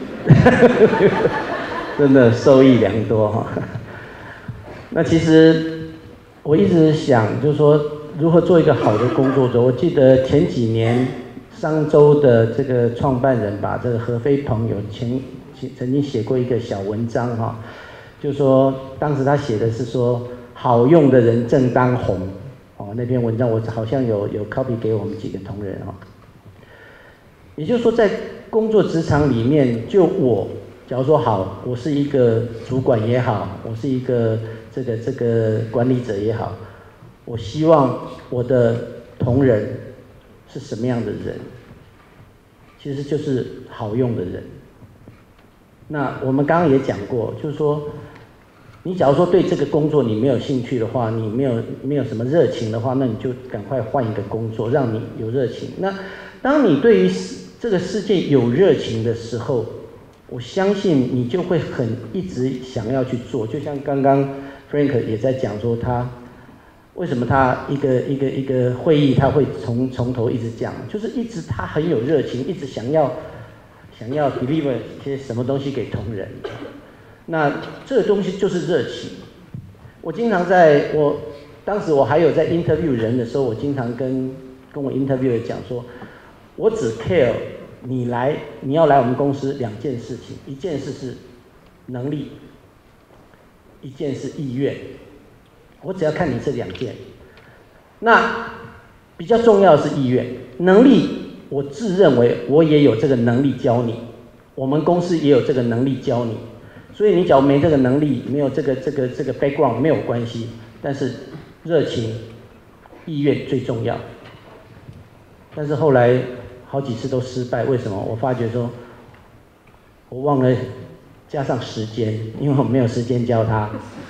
真的受益良多哈。那其实我一直想就是说如何做一个好的工作者。我记得前几年商周的这个创办人把这个何飞鹏有前曾经写过一个小文章哈，就说当时他写的是说。好用的人正当红，哦，那篇文章我好像有有 copy 给我们几个同仁哈。也就是说，在工作职场里面，就我，假如说好，我是一个主管也好，我是一个这个这个管理者也好，我希望我的同仁是什么样的人？其实就是好用的人。那我们刚刚也讲过，就是说。你假如说对这个工作你没有兴趣的话，你没有没有什么热情的话，那你就赶快换一个工作，让你有热情。那当你对于这个世界有热情的时候，我相信你就会很一直想要去做。就像刚刚 Frank 也在讲说他为什么他一个一个一个会议他会从从头一直讲，就是一直他很有热情，一直想要想要 deliver 一些什么东西给同仁。那这个东西就是热情。我经常在我当时我还有在 interview 人的时候，我经常跟跟我 interviewer 讲说，我只 care 你来你要来我们公司两件事情，一件事是能力，一件是意愿。我只要看你这两件。那比较重要的是意愿，能力我自认为我也有这个能力教你，我们公司也有这个能力教你。所以你假如没这个能力，没有这个这个这个 background 没有关系，但是热情、意愿最重要。但是后来好几次都失败，为什么？我发觉说，我忘了加上时间，因为我没有时间教他。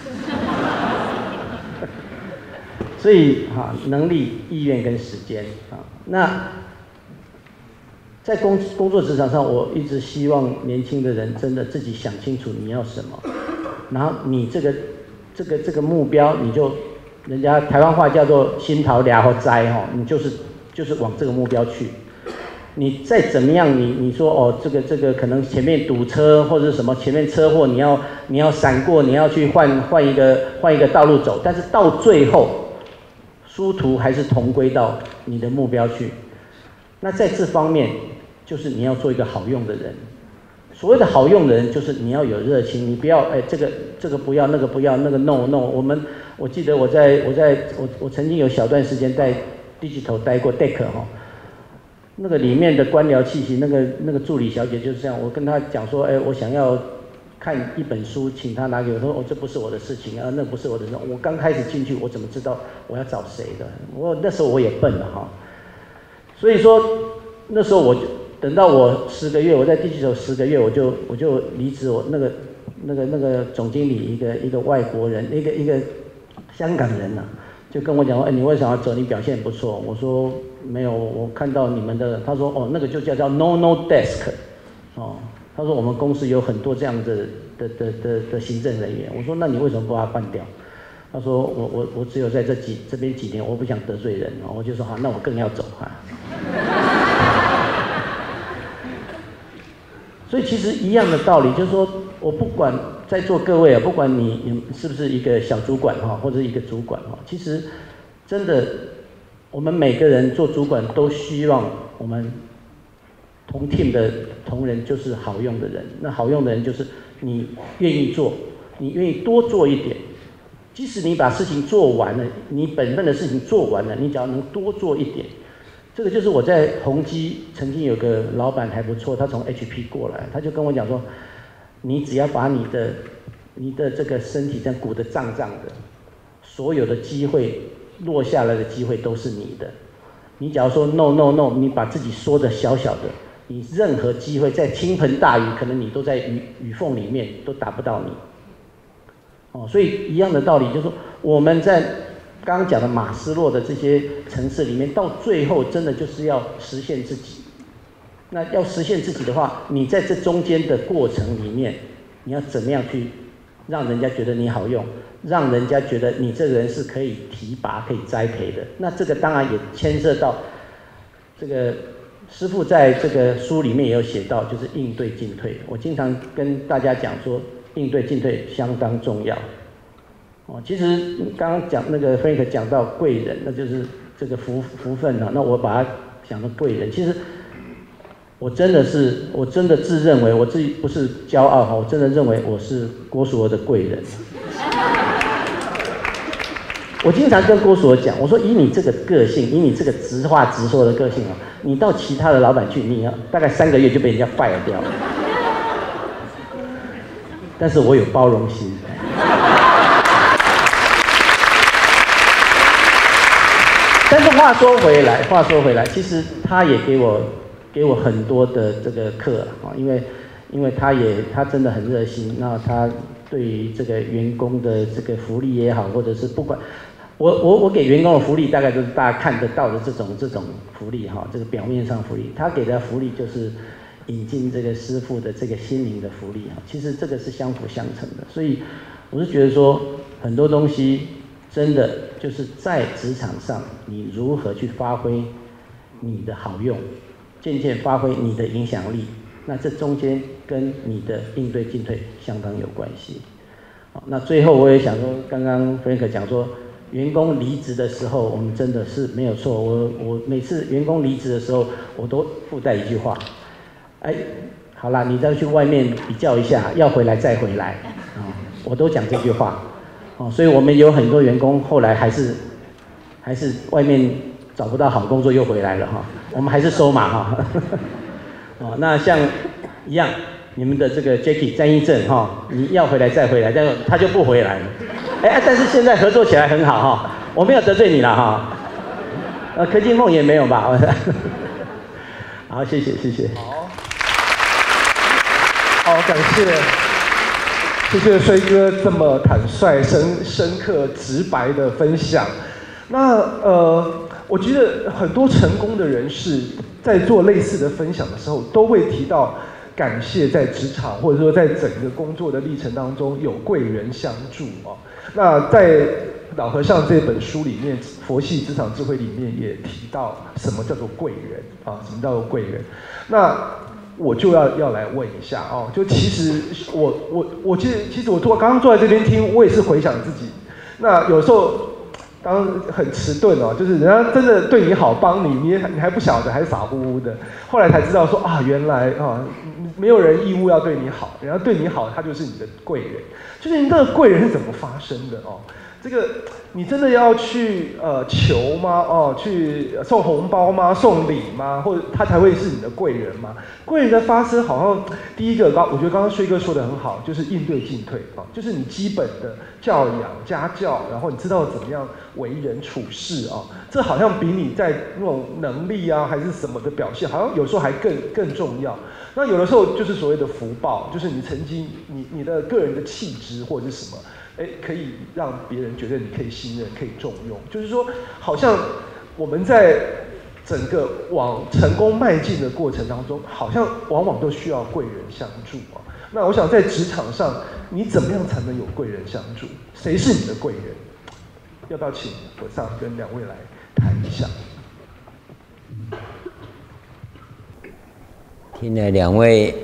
所以哈，能力、意愿跟时间啊，那。在工工作职场上，我一直希望年轻的人真的自己想清楚你要什么，然后你这个这个这个目标，你就人家台湾话叫做心头俩或栽哈，你就是就是往这个目标去。你再怎么样，你你说哦，这个这个可能前面堵车或者是什么，前面车祸你要你要闪过，你要去换换一个换一个道路走，但是到最后，殊途还是同归到你的目标去。那在这方面，就是你要做一个好用的人。所谓的好用的人，就是你要有热情，你不要哎这个这个不要，那个不要，那个 no no。我们我记得我在我在我我曾经有小段时间在 digital 待过 deck 哈，那个里面的官僚气息，那个那个助理小姐就是这样，我跟她讲说，哎，我想要看一本书，请她拿给我，她说哦这不是我的事情啊，那不是我的事。我刚开始进去，我怎么知道我要找谁的？我那时候我也笨了哈。所以说，那时候我就等到我十个月，我在digital十个月，我就我就离职。我那个那个那个总经理，一个一个外国人，一个一个香港人呐、啊，就跟我讲说，哎，你为什么要走？你表现不错。我说没有，我看到你们的。他说哦，那个就叫叫 no no desk， 哦，他说我们公司有很多这样的的的的的行政人员。我说那你为什么不把他换掉？他说我我我只有在这几这边几年，我不想得罪人，我就说好，那我更要走哈。所以其实一样的道理，就是说我不管在座各位啊，不管你你是不是一个小主管哈，或者一个主管哈，其实真的我们每个人做主管都希望我们同 team 的同仁就是好用的人。那好用的人就是你愿意做，你愿意多做一点。即使你把事情做完了，你本分的事情做完了，你只要能多做一点。这个就是我在宏基曾经有个老板还不错，他从 H P 过来，他就跟我讲说，你只要把你的你的这个身体这样鼓得胀胀的，所有的机会落下来的机会都是你的。你假如说 no no no， 你把自己缩得小小的，你任何机会在倾盆大雨，可能你都在雨雨缝里面都打不到你。哦，所以一样的道理，就是说我们在刚刚讲的马斯洛的这些层次里面，到最后真的就是要实现自己。那要实现自己的话，你在这中间的过程里面，你要怎么样去让人家觉得你好用，让人家觉得你这个人是可以提拔、可以栽培的。那这个当然也牵涉到这个师父在这个书里面也有写到，就是应对进退。我经常跟大家讲说，应对进退相当重要。哦，其实刚刚讲那个 Frank 讲到贵人，那就是这个福福分啊。那我把它讲成贵人，其实我真的是，我真的自认为我自己不是骄傲哈，我真的认为我是郭淑娥的贵人。我经常跟郭淑娥讲，我说以你这个个性，以你这个直话直说的个性啊，你到其他的老板去，你要大概三个月就被人家 fire 掉了。但是我有包容心。但是话说回来，话说回来，其实他也给我给我很多的这个课啊，因为因为他也他真的很热心，那他对于这个员工的这个福利也好，或者是不管我我我给员工的福利，大概都是大家看得到的这种这种福利哈，这个表面上福利，他给的福利就是引进这个师父的这个心灵的福利哈，其实这个是相辅相成的，所以我是觉得说很多东西。真的就是在职场上，你如何去发挥你的好用，渐渐发挥你的影响力，那这中间跟你的应对进退相当有关系。好，那最后我也想说，刚刚 Frank 讲说，员工离职的时候，我们真的是没有错。我我每次员工离职的时候，我都附带一句话，哎，好啦，你再去外面比较一下，要回来再回来，啊，我都讲这句话。哦，所以我们有很多员工后来还是还是外面找不到好工作又回来了哈，我们还是收马哈。哦，那像一样，你们的这个 Jacky 詹一正哈，你要回来再回来，但是他就不回来了。哎，但是现在合作起来很好哈，我没有得罪你了哈。呃，柯金凤也没有吧？好，谢谢谢谢。 好，好，感谢。谢谢衰哥这么坦率、深深刻、直白的分享。那呃，我觉得很多成功的人士在做类似的分享的时候，都会提到感谢在职场或者说在整个工作的历程当中有贵人相助啊。那在老和尚这本书里面，《佛系职场智慧》里面也提到什么叫做贵人啊？什么叫做贵人？那我就要要来问一下哦，就其实我我我其实其实我坐刚刚坐在这边听，我也是回想自己。那有时候当很迟钝哦，就是人家真的对你好，帮你，你你还不晓得，还傻乎乎的。后来才知道说啊，原来啊，没有人义务要对你好，人家对你好，他就是你的贵人。就是你这个贵人是怎么发生的哦？这个你真的要去呃求吗？哦，去送红包吗？送礼吗？或者他才会是你的贵人吗？贵人的发生好像第一个刚，我觉得刚刚薛哥说的很好，就是应对进退啊，就是你基本的教养、家教，然后你知道怎么样为人处事啊，这好像比你在那种能力啊还是什么的表现，好像有时候还更更重要。那有的时候就是所谓的福报，就是你曾经你你的个人的气质或者是什么。哎，可以让别人觉得你可以信任、可以重用，就是说，好像我们在整个往成功迈进的过程当中，好像往往都需要贵人相助啊。那我想在职场上，你怎么样才能有贵人相助？谁是你的贵人？要不要请和尚跟两位来谈一下？ 听了两位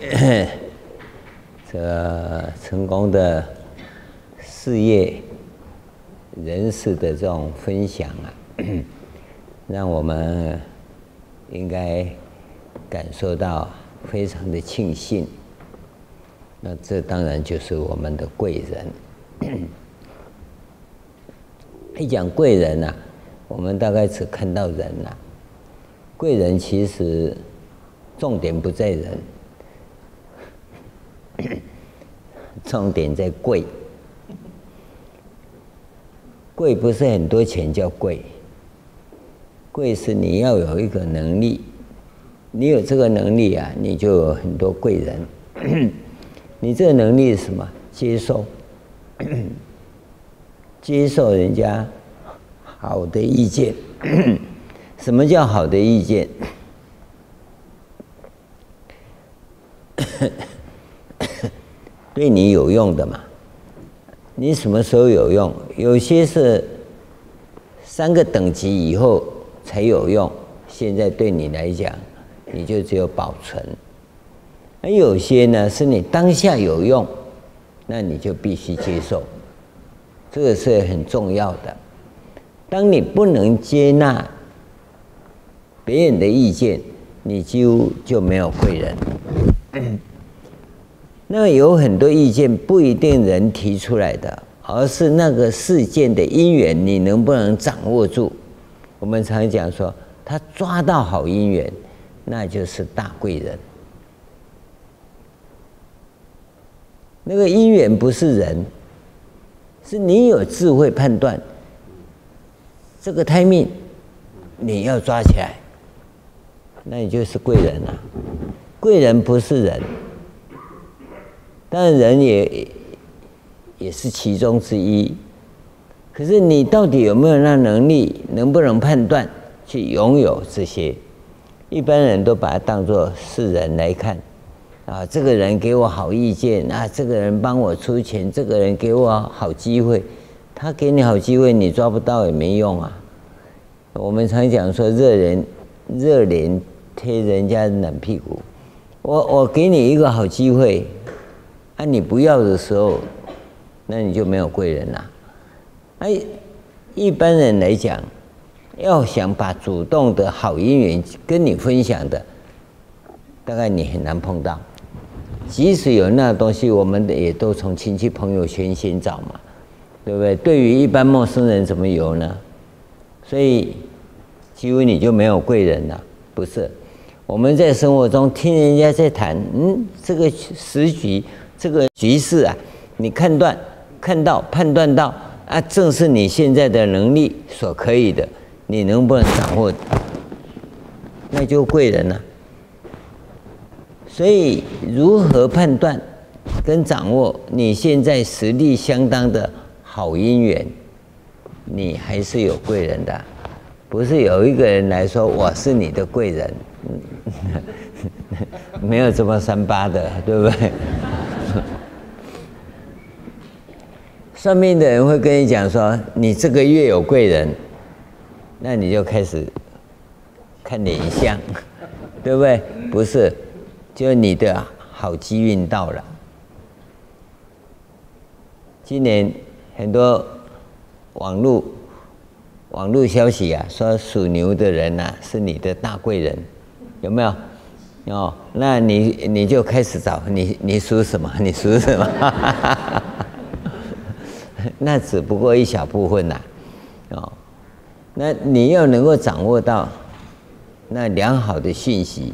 这成功的事业人士的这种分享啊，让我们应该感受到非常的庆幸。那这当然就是我们的贵人。一讲贵人啊，我们大概只看到人啊，贵人其实重点不在人，重点在贵。 贵不是很多钱叫贵，贵是你要有一个能力，你有这个能力啊，你就有很多贵人。你这个能力是什么？接受，接受人家好的意见。什么叫好的意见？对你有用的嘛？你什么时候有用？有些是三个等级以后才有用，现在对你来讲，你就只有保存。而有些呢，是你当下有用，那你就必须接受，这个是很重要的。当你不能接纳别人的意见，你几乎就没有贵人。那有很多意见不一定人提出来的，而是那个事件的因缘，你能不能掌握住？我们常讲说，他抓到好因缘，那就是大贵人。那个因缘不是人，是你有智慧判断，这个 timing 你要抓起来，那你就是贵人啊。贵人不是人。当然，人也也是其中之一。可是你到底有没有那能力，能不能判断去拥有这些？一般人都把它当作是人来看，啊，这个人给我好意见，啊，这个人帮我出钱，这个人给我好机会，他给你好机会，你抓不到也没用啊。我们常讲说，热脸热脸贴人家冷屁股。我我给你一个好机会。啊，你不要的时候，那你就没有贵人啦。哎，一般人来讲，要想把主动的好因缘跟你分享的，大概你很难碰到。即使有那东西，我们也都从亲戚朋友圈先找嘛，对不对？对于一般陌生人怎么有呢？所以几乎你就没有贵人了，不是？我们在生活中听人家在谈，嗯，这个时局。这个局势啊，你判断、看到、判断到啊，正是你现在的能力所可以的，你能不能掌握？那就贵人了。所以，如何判断跟掌握你现在实力相当的好因缘，你还是有贵人的，不是有一个人来说我是你的贵人，没有这么三八的，对不对？算命的人会跟你讲说，你这个月有贵人，那你就开始看脸相，对不对？不是，就你的好机运到了。今年很多网络网络消息啊，说属牛的人啊是你的大贵人，有没有？哦，那你你就开始找你你属什么？你属什么？那只不过一小部分呐、啊，哦，那你要能够掌握到那良好的讯息，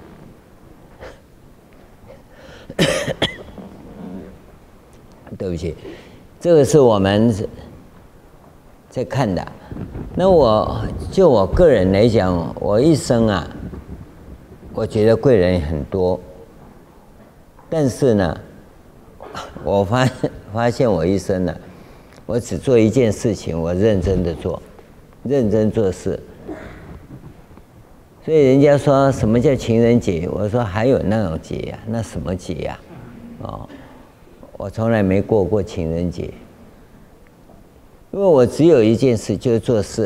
对不起，这个是我们在看的。那我就我个人来讲，我一生啊，我觉得贵人很多，但是呢，我发发现我一生呢、啊。我只做一件事情，我认真的做，认真做事。所以人家说什么叫情人节？我说还有那种节呀、啊，那什么节呀、啊？哦，我从来没过过情人节，因为我只有一件事，就是做事。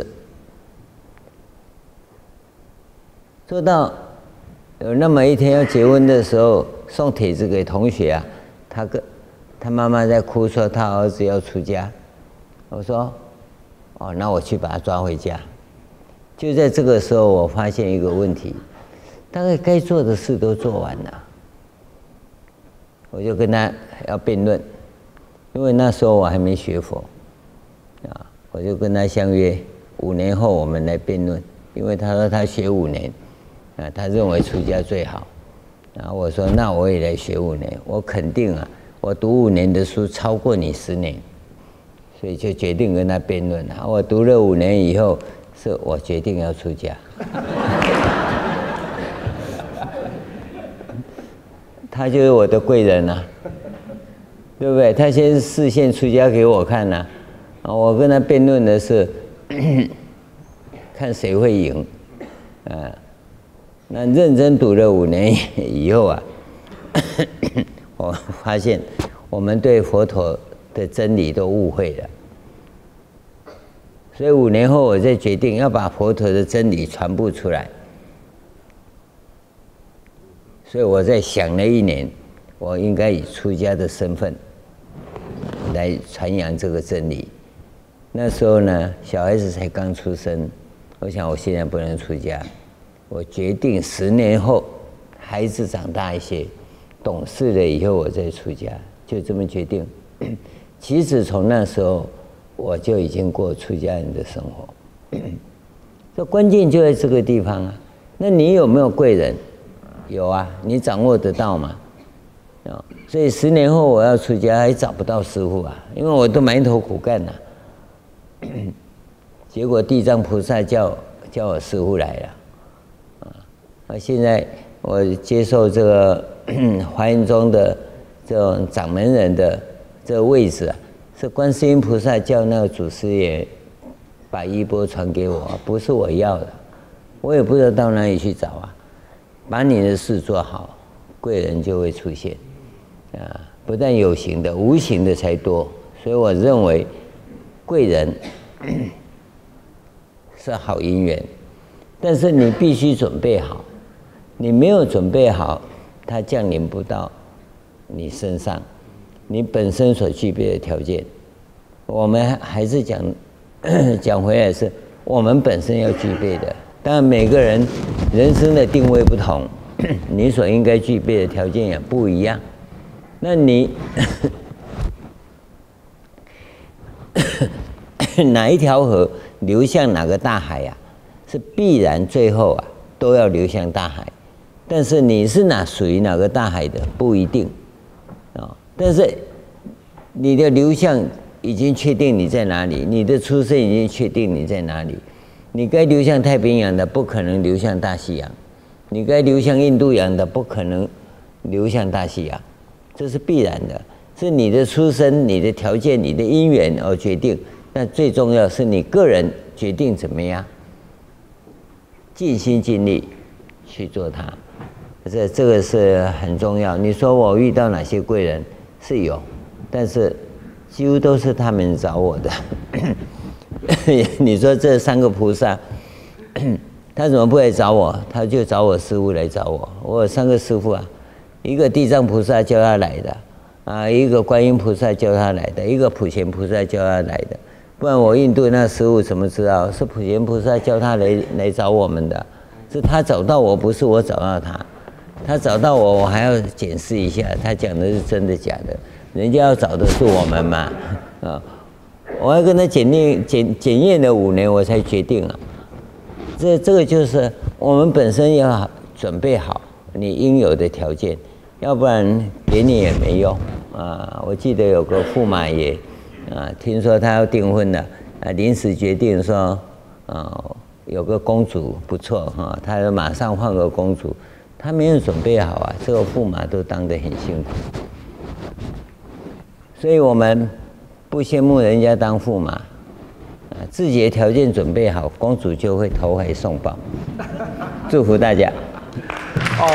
做到有那么一天要结婚的时候，送帖子给同学啊，他跟他妈妈在哭说他儿子要出家。我说，哦，那我去把他抓回家。就在这个时候，我发现一个问题，大概该做的事都做完了，我就跟他要辩论，因为那时候我还没学佛，啊，我就跟他相约五年后我们来辩论，因为他说他学五年，啊，他认为出家最好，然后我说那我也来学五年，我肯定啊，我读五年的书超过你十年。 所以就决定跟他辩论了。我读了五年以后，是我决定要出家。他就是我的贵人啊，对不对？他先示现出家给我看呐、啊，我跟他辩论的是看谁会赢，啊，那认真读了五年以后啊，我发现我们对佛陀的真理都误会了，所以五年后我再决定要把佛陀的真理传播出来。所以我在想了一年，我应该以出家的身份来传扬这个真理。那时候呢，小孩子才刚出生，我想我现在不能出家，我决定十年后孩子长大一些，懂事了以后我再出家，就这么决定。其实从那时候我就已经过出家人的生活。这关键就在这个地方啊。那你有没有贵人？有啊，你掌握得到吗？啊，所以十年后我要出家还找不到师父啊，因为我都埋头苦干了、啊。结果地藏菩萨叫叫我师父来了，啊，现在我接受这个华严宗的这种掌门人的这个位置啊，是观世音菩萨叫那个祖师爷把衣钵传给我，不是我要的，我也不知道到哪里去找啊。把你的事做好，贵人就会出现，啊，不但有形的，无形的才多。所以我认为，贵人是好姻缘，但是你必须准备好。你没有准备好，它降临不到你身上，你本身所具备的条件。我们还是讲讲回来是，我们本身要具备的。当然，每个人人生的定位不同，你所应该具备的条件也不一样。那你哪一条河流向哪个大海呀、啊？是必然最后啊都要流向大海。但是你是哪属于哪个大海的不一定啊。但是你的流向已经确定你在哪里，你的出生已经确定你在哪里。你该流向太平洋的，不可能流向大西洋；你该流向印度洋的，不可能流向大西洋，这是必然的。是你的出身、你的条件、你的因缘而决定。但最重要是你个人决定怎么样，尽心尽力去做它。这这个是很重要。你说我遇到哪些贵人？是有，但是几乎都是他们找我的。你说这三个菩萨，他怎么不来找我？他就找我师父来找我。我有三个师父啊，一个地藏菩萨叫他来的啊，一个观音菩萨叫他来的，一个普贤菩萨叫他来的。不然我印度那师父怎么知道是普贤菩萨叫他来来找我们的？是他找到我，不是我找到他。他找到我，我还要检视一下，他讲的是真的假的。人家要找的是我们嘛，啊。我要跟他检验检检验了五年，我才决定啊。这这个就是我们本身要准备好你应有的条件，要不然给你也没用啊。我记得有个驸马爷啊，听说他要订婚了啊，临时决定说啊，有个公主不错哈，他就马上换个公主，他没有准备好啊，这个驸马都当得很辛苦，所以我们不羡慕人家当驸马，啊，自己的条件准备好，公主就会投怀送抱。祝福大家。 哦，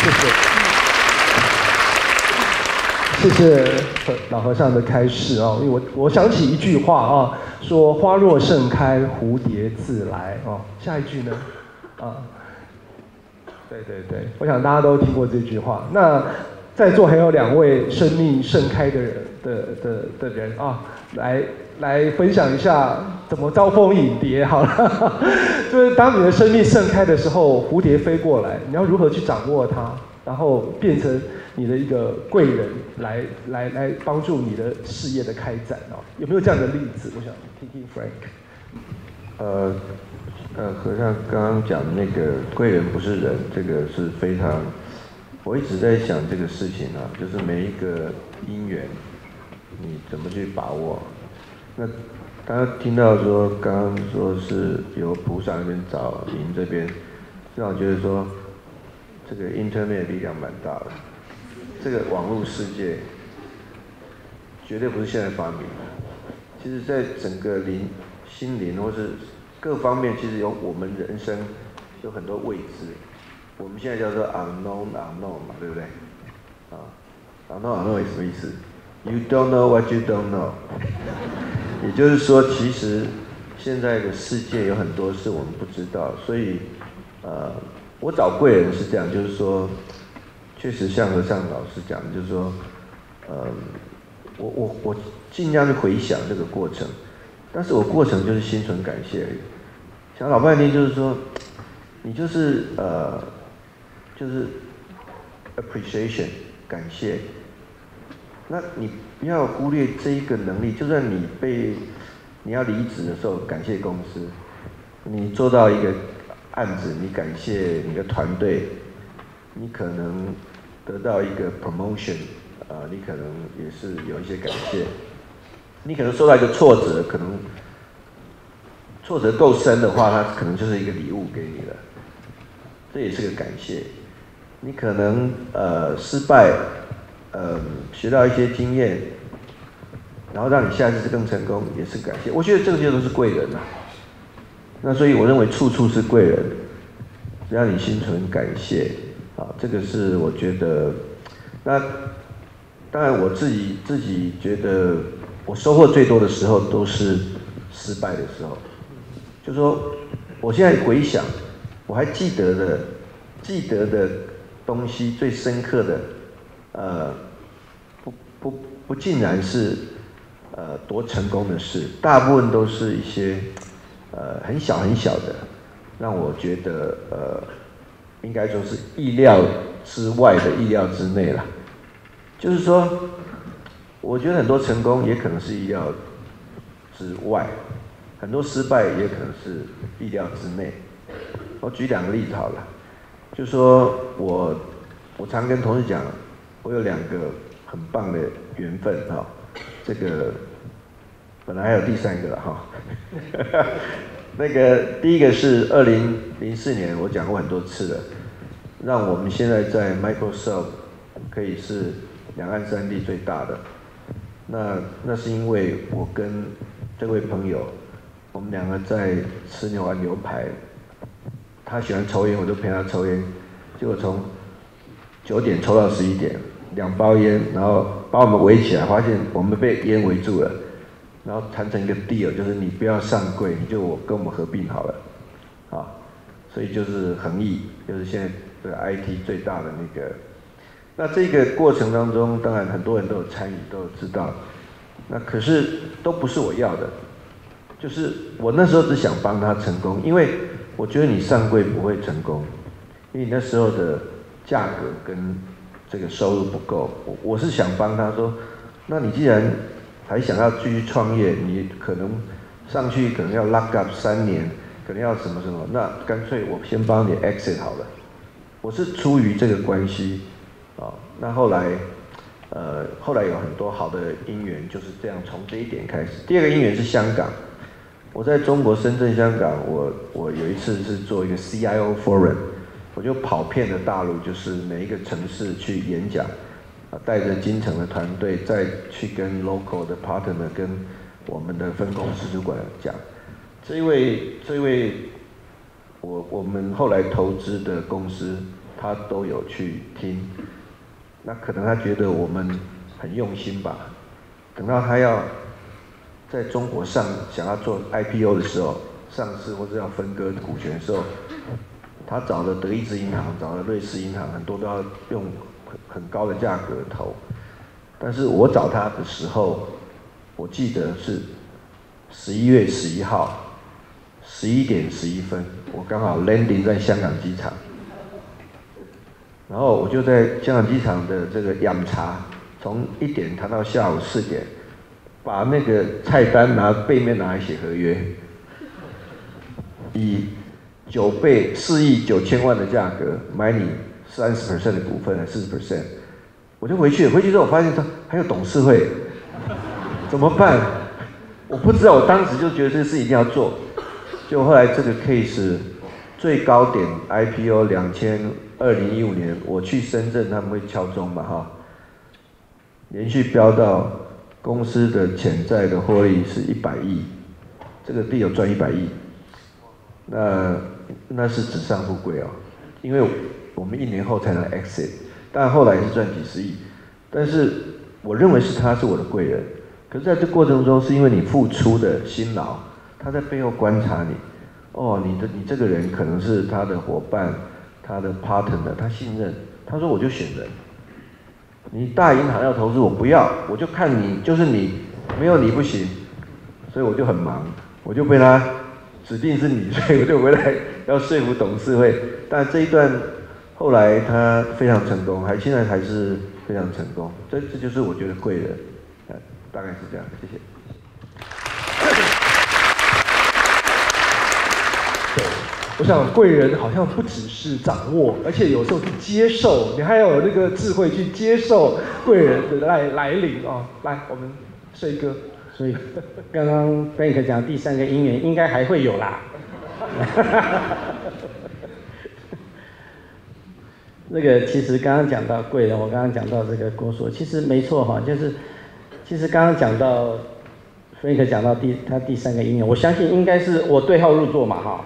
谢谢，谢谢老和尚的开示啊、哦。因为我我想起一句话啊，说花若盛开，蝴蝶自来哦。下一句呢？啊，对对对，我想大家都听过这句话。那在座还有两位生命盛开的人的的的人啊，来来分享一下怎么招蜂引蝶好了。就是当你的生命盛开的时候，蝴蝶飞过来，你要如何去掌握它，然后变成你的一个贵人，来来来帮助你的事业的开展啊？有没有这样的例子？我想听听 Frank。 呃呃，和尚刚刚讲的那个贵人不是人，这个是非常。我一直在想这个事情啊，就是每一个因缘，你怎么去把握？ 那大家听到说刚刚说是由菩萨那边找您这边，让我觉得说这个 Internet 力量蛮大的，这个网络世界绝对不是现在发明的，其实在整个灵心灵或是各方面，其实有我们人生有很多未知，我们现在叫做 unknown unknown 嘛，对不对？啊 ，unknown unknown 是什么意思 ？You don't know what you don't know 。也就是说，其实现在的世界有很多是我们不知道，所以呃，我找贵人是这样，就是说，确实像和尚老师讲，就是说，呃，我我我尽量去回想这个过程，但是我过程就是心存感谢而已。想老半天就是说，你就是呃，就是 appreciation 感谢。那你不要忽略这一个能力，就算你被你要离职的时候，感谢公司；你做到一个案子，你感谢你的团队；你可能得到一个 promotion， 啊、呃，你可能也是有一些感谢；你可能受到一个挫折，可能挫折够深的话，它可能就是一个礼物给你了，这也是个感谢。你可能呃失败。呃，学到一些经验，然后让你下次更成功，也是感谢。我觉得这些都是贵人啊。那所以我认为处处是贵人，只要你心存感谢，啊，这个是我觉得。那当然我自己自己觉得，我收获最多的时候都是失败的时候。就说我现在回想，我还记得的，记得的东西最深刻的。呃，不不不，尽然是呃多成功的事，大部分都是一些呃很小很小的，让我觉得呃应该说是意料之外的意料之内啦。就是说，我觉得很多成功也可能是意料之外，很多失败也可能是意料之内。我举两个例子好了，就说我我常跟同事讲。我有两个很棒的缘分哈，这个本来还有第三个了哈。那个第一个是二零零四年，我讲过很多次了，让我们现在在 Microsoft 可以是两岸三地最大的。那那是因为我跟这位朋友，我们两个在吃牛丸牛排，他喜欢抽烟，我就陪他抽烟，结果从九点抽到十一点。两包烟，然后把我们围起来，发现我们被烟围住了，然后谈成一个 deal， 就是你不要上柜，你就我跟我们合并好了，啊，所以就是恒毅，就是现在这个 I T 最大的那个。那这个过程当中，当然很多人都有参与，都有知道，那可是都不是我要的，就是我那时候只想帮他成功，因为我觉得你上柜不会成功，因为你那时候的价格跟这个收入不够，我我是想帮他说，那你既然还想要继续创业，你可能上去可能要 lock up 三年，可能要什么什么，那干脆我先帮你 exit 好了。我是出于这个关系，啊，那后来，呃，后来有很多好的因缘，就是这样从这一点开始。第二个因缘是香港，我在中国深圳、香港，我我有一次是做一个 C I O Forum。我就跑遍了大陆，就是每一个城市去演讲，啊，带着金城的团队，再去跟 local 的 partner 跟我们的分公司主管讲。这一位，这一位，我我们后来投资的公司，他都有去听。那可能他觉得我们很用心吧。等到他要在中国上想要做 I P O 的时候，上市或者要分割股权的时候。他找了德意志银行，找了瑞士银行，很多都要用很很高的价格投。但是我找他的时候，我记得是十一月十一号，十一点十一分，我刚好 landing 在香港机场。然后我就在香港机场的这个饮茶，从一点谈到下午四点，把那个菜单拿背面拿来写合约，以九倍四亿九千万的价格买你三十 percent 的股份，还四十 percent， 我就回去了。回去之后我发现他还有董事会，怎么办？ 我不知道，我当时就觉得这个事一定要做。就后来这个 case 最高点 I P O 两千二零一五年，我去深圳他们会敲钟嘛哈，连续飙到公司的潜在的获利是一百亿，这个地有赚一百亿，那那是纸上富贵哦，因为我们一年后才能 exit， 但后来是赚几十亿，但是我认为是他是我的贵人，可是在这过程中是因为你付出的辛劳。他在背后观察你，哦，你的你这个人可能是他的伙伴，他的 partner， 他信任。他说我就选人，你大银行要投资我不要，我就看你就是你，没有你不行，所以我就很忙，我就被他指定是你，所以我就回来要说服董事会。但这一段后来他非常成功，还现在还是非常成功。这这就是我觉得贵人，大概是这样，谢谢。 对，我想贵人好像不只是掌握，而且有时候去接受，你还要有那个智慧去接受贵人的来来临啊！来，我们帅哥， 所以刚刚 Frank 讲第三个因缘，应该还会有啦。那个其实刚刚讲到贵人，我刚刚讲到这个郭硕，其实没错哈，就是其实刚刚讲到 Frank 讲到第他第三个因缘，我相信应该是我对号入座嘛哈。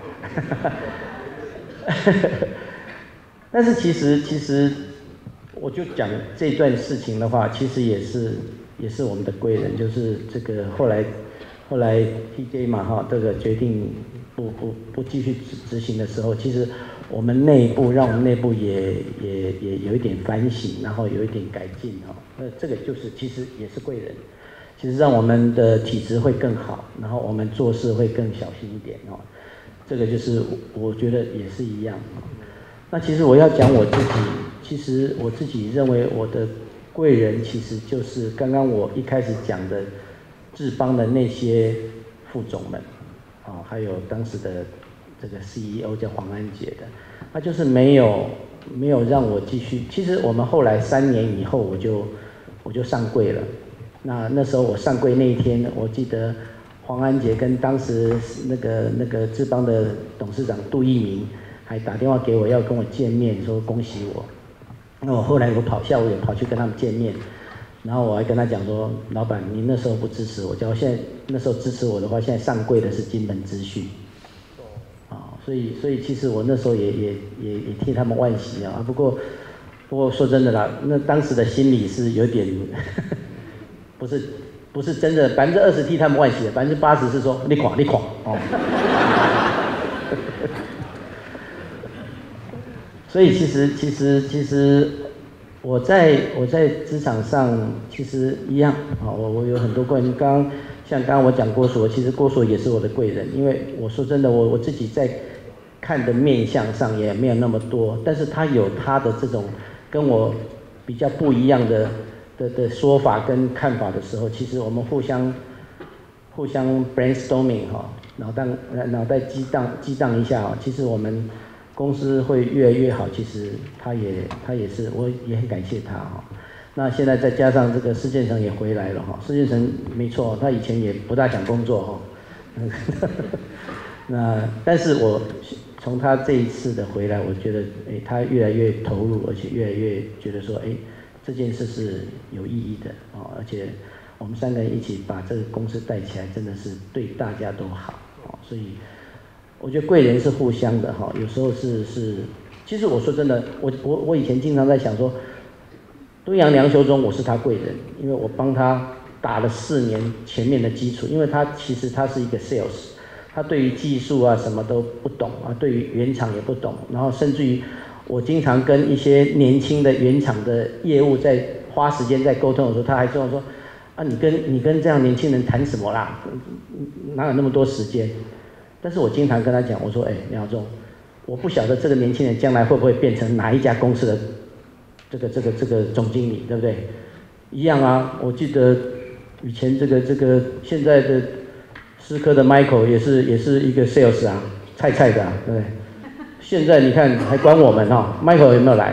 但是其实其实我就讲这段事情的话，其实也是也是我们的贵人，就是这个后来后来 T J 嘛哈，这个决定不不不继续执执行的时候，其实我们内部让我们内部也也也有一点反省，然后有一点改进哈。那这个就是其实也是贵人，其实让我们的体质会更好，然后我们做事会更小心一点哦。这个就是我觉得也是一样。那其实我要讲我自己，其实我自己认为我的贵人其实就是刚刚我一开始讲的智邦的那些副总们，啊，还有当时的这个 C E O 叫黄安杰的，他就是没有没有让我继续。其实我们后来三年以后我就我就上柜了。那那时候我上柜那一天，我记得。黄安杰跟当时那个那个智邦的董事长杜奕明还打电话给我，要跟我见面，说恭喜我。那我后来我跑下午也跑去跟他们见面，然后我还跟他讲说，老板，你那时候不支持我，假如现在那时候支持我的话，现在上柜的是金门资讯。啊，所以所以其实我那时候也也也也替他们惋惜啊。不过不过说真的啦，那当时的心里是有点不是。不是真的百分之二十替他们惋惜的，百分之八十是说你垮你垮哦。所以其实其实其实我在我在职场上其实一样啊，我我有很多贵人。刚刚像刚刚我讲郭硕，其实郭硕也是我的贵人，因为我说真的，我我自己在看的面相上也没有那么多，但是他有他的这种跟我比较不一样的。的的说法跟看法的时候，其实我们互相互相 brainstorming 哈，脑袋脑袋激荡激荡一下哈，其实我们公司会越来越好。其实他也他也是，我也很感谢他哈。那现在再加上这个施建成也回来了哈，施建成没错，他以前也不大想工作哈。那但是我从他这一次的回来，我觉得哎，他越来越投入，而且越来越觉得说哎。这件事是有意义的哦，而且我们三个人一起把这个公司带起来，真的是对大家都好哦。所以我觉得贵人是互相的哈，有时候是是，其实我说真的，我我我以前经常在想说，敦洋梁修忠我是他贵人，因为我帮他打了四年前面的基础，因为他其实他是一个 sales， 他对于技术啊什么都不懂啊，对于原厂也不懂，然后甚至于。我经常跟一些年轻的原厂的业务在花时间在沟通的时候，他还跟我说：“啊，你跟你跟这样年轻人谈什么啦？哪有那么多时间？”但是我经常跟他讲，我说：“哎，梁耀忠，我不晓得这个年轻人将来会不会变成哪一家公司的这个这个这个总经理，对不对？一样啊。我记得以前这个这个现在的思科的 Michael 也是也是一个 sales 啊，菜菜的啊，对不对？”现在你看还管我们哈 ，Michael 有没有来？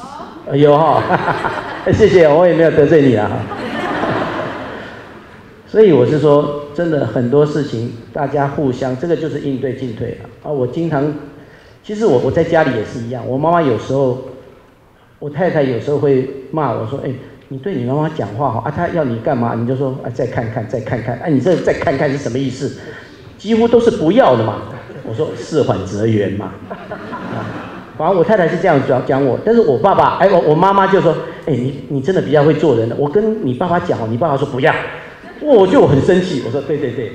有，有哈，谢谢，我也没有得罪你了哈。 所以我是说，真的很多事情大家互相，这个就是应对进退了啊。我经常，其实我我在家里也是一样，我妈妈有时候，我太太有时候会骂我说，哎、欸，你对你妈妈讲话哈啊，她要你干嘛，你就说啊再看看再看看，哎、啊，你这再看看是什么意思？几乎都是不要的嘛。我说事缓则圆嘛。反正我太太是这样讲讲我，但是我爸爸，哎，我我妈妈就说，哎、欸，你你真的比较会做人了。我跟你爸爸讲，你爸爸说不要，我就很生气。我说对对对，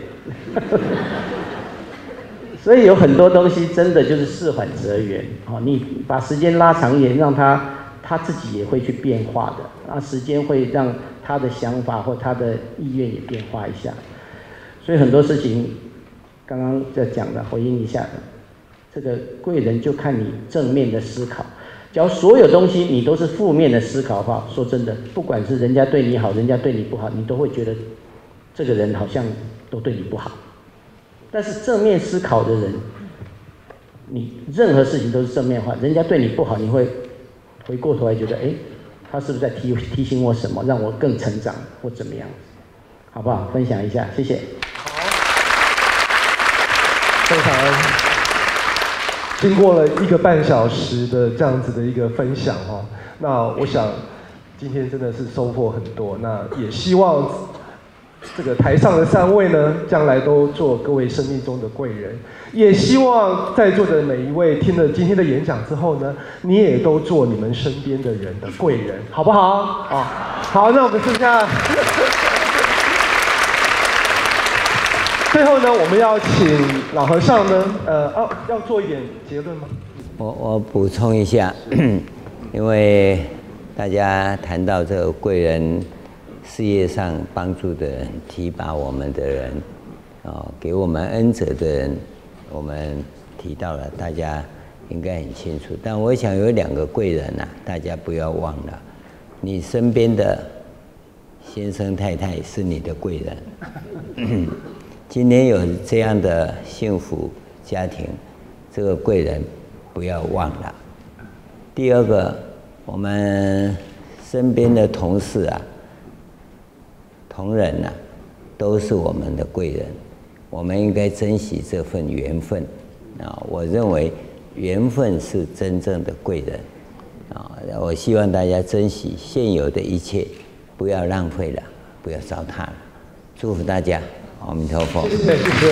所以有很多东西真的就是事缓则圆啊，你把时间拉长一点，让他他自己也会去变化的，啊，时间会让他的想法或他的意愿也变化一下。所以很多事情，刚刚在讲的回应一下。这个贵人就看你正面的思考，假如所有东西你都是负面的思考的话，说真的，不管是人家对你好，人家对你不好，你都会觉得这个人好像都对你不好。但是正面思考的人，你任何事情都是正面化，人家对你不好，你会回过头来觉得，哎，他是不是在提提醒我什么，让我更成长或怎么样？好不好？分享一下，谢谢。 好，非常。经过了一个半小时的这样子的一个分享哈，那我想今天真的是收获很多。那也希望这个台上的三位呢，将来都做各位生命中的贵人。也希望在座的每一位听了今天的演讲之后呢，你也都做你们身边的人的贵人，好不好？啊，好，那我们剩下。最后呢，我们要请老和尚呢，呃，哦，要做一点结论吗？ 我我补充一下，因为大家谈到这个贵人，事业上帮助的人、提拔我们的人，哦，给我们恩泽的人，我们提到了，大家应该很清楚。但我想有两个贵人呐、啊，大家不要忘了，你身边的先生太太是你的贵人。今天有这样的幸福家庭，这个贵人不要忘了。第二个，我们身边的同事啊、同仁啊，都是我们的贵人，我们应该珍惜这份缘分啊！我认为缘分是真正的贵人啊！我希望大家珍惜现有的一切，不要浪费了，不要糟蹋了。祝福大家。阿弥陀佛。 谢谢，谢谢。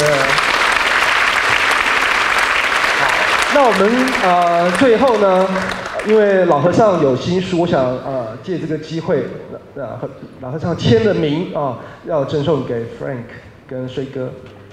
好，那我们呃最后呢，因为老和尚有新书，我想呃借这个机会，呃老和尚签了名啊、呃，要赠送给 Frank 跟衰哥。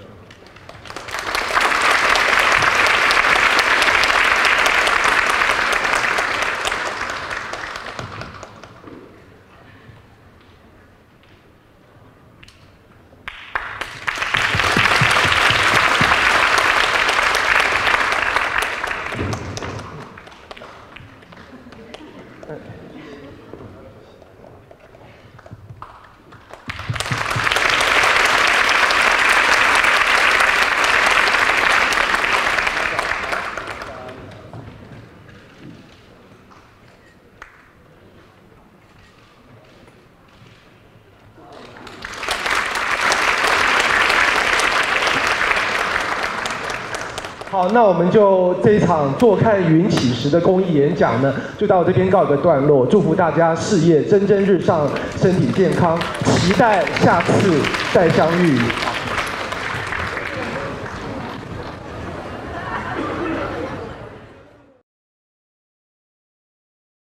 好，那我们就这一场坐看云起时的公益演讲呢，就到这边告一个段落。祝福大家事业蒸蒸日上，身体健康，期待下次再相遇。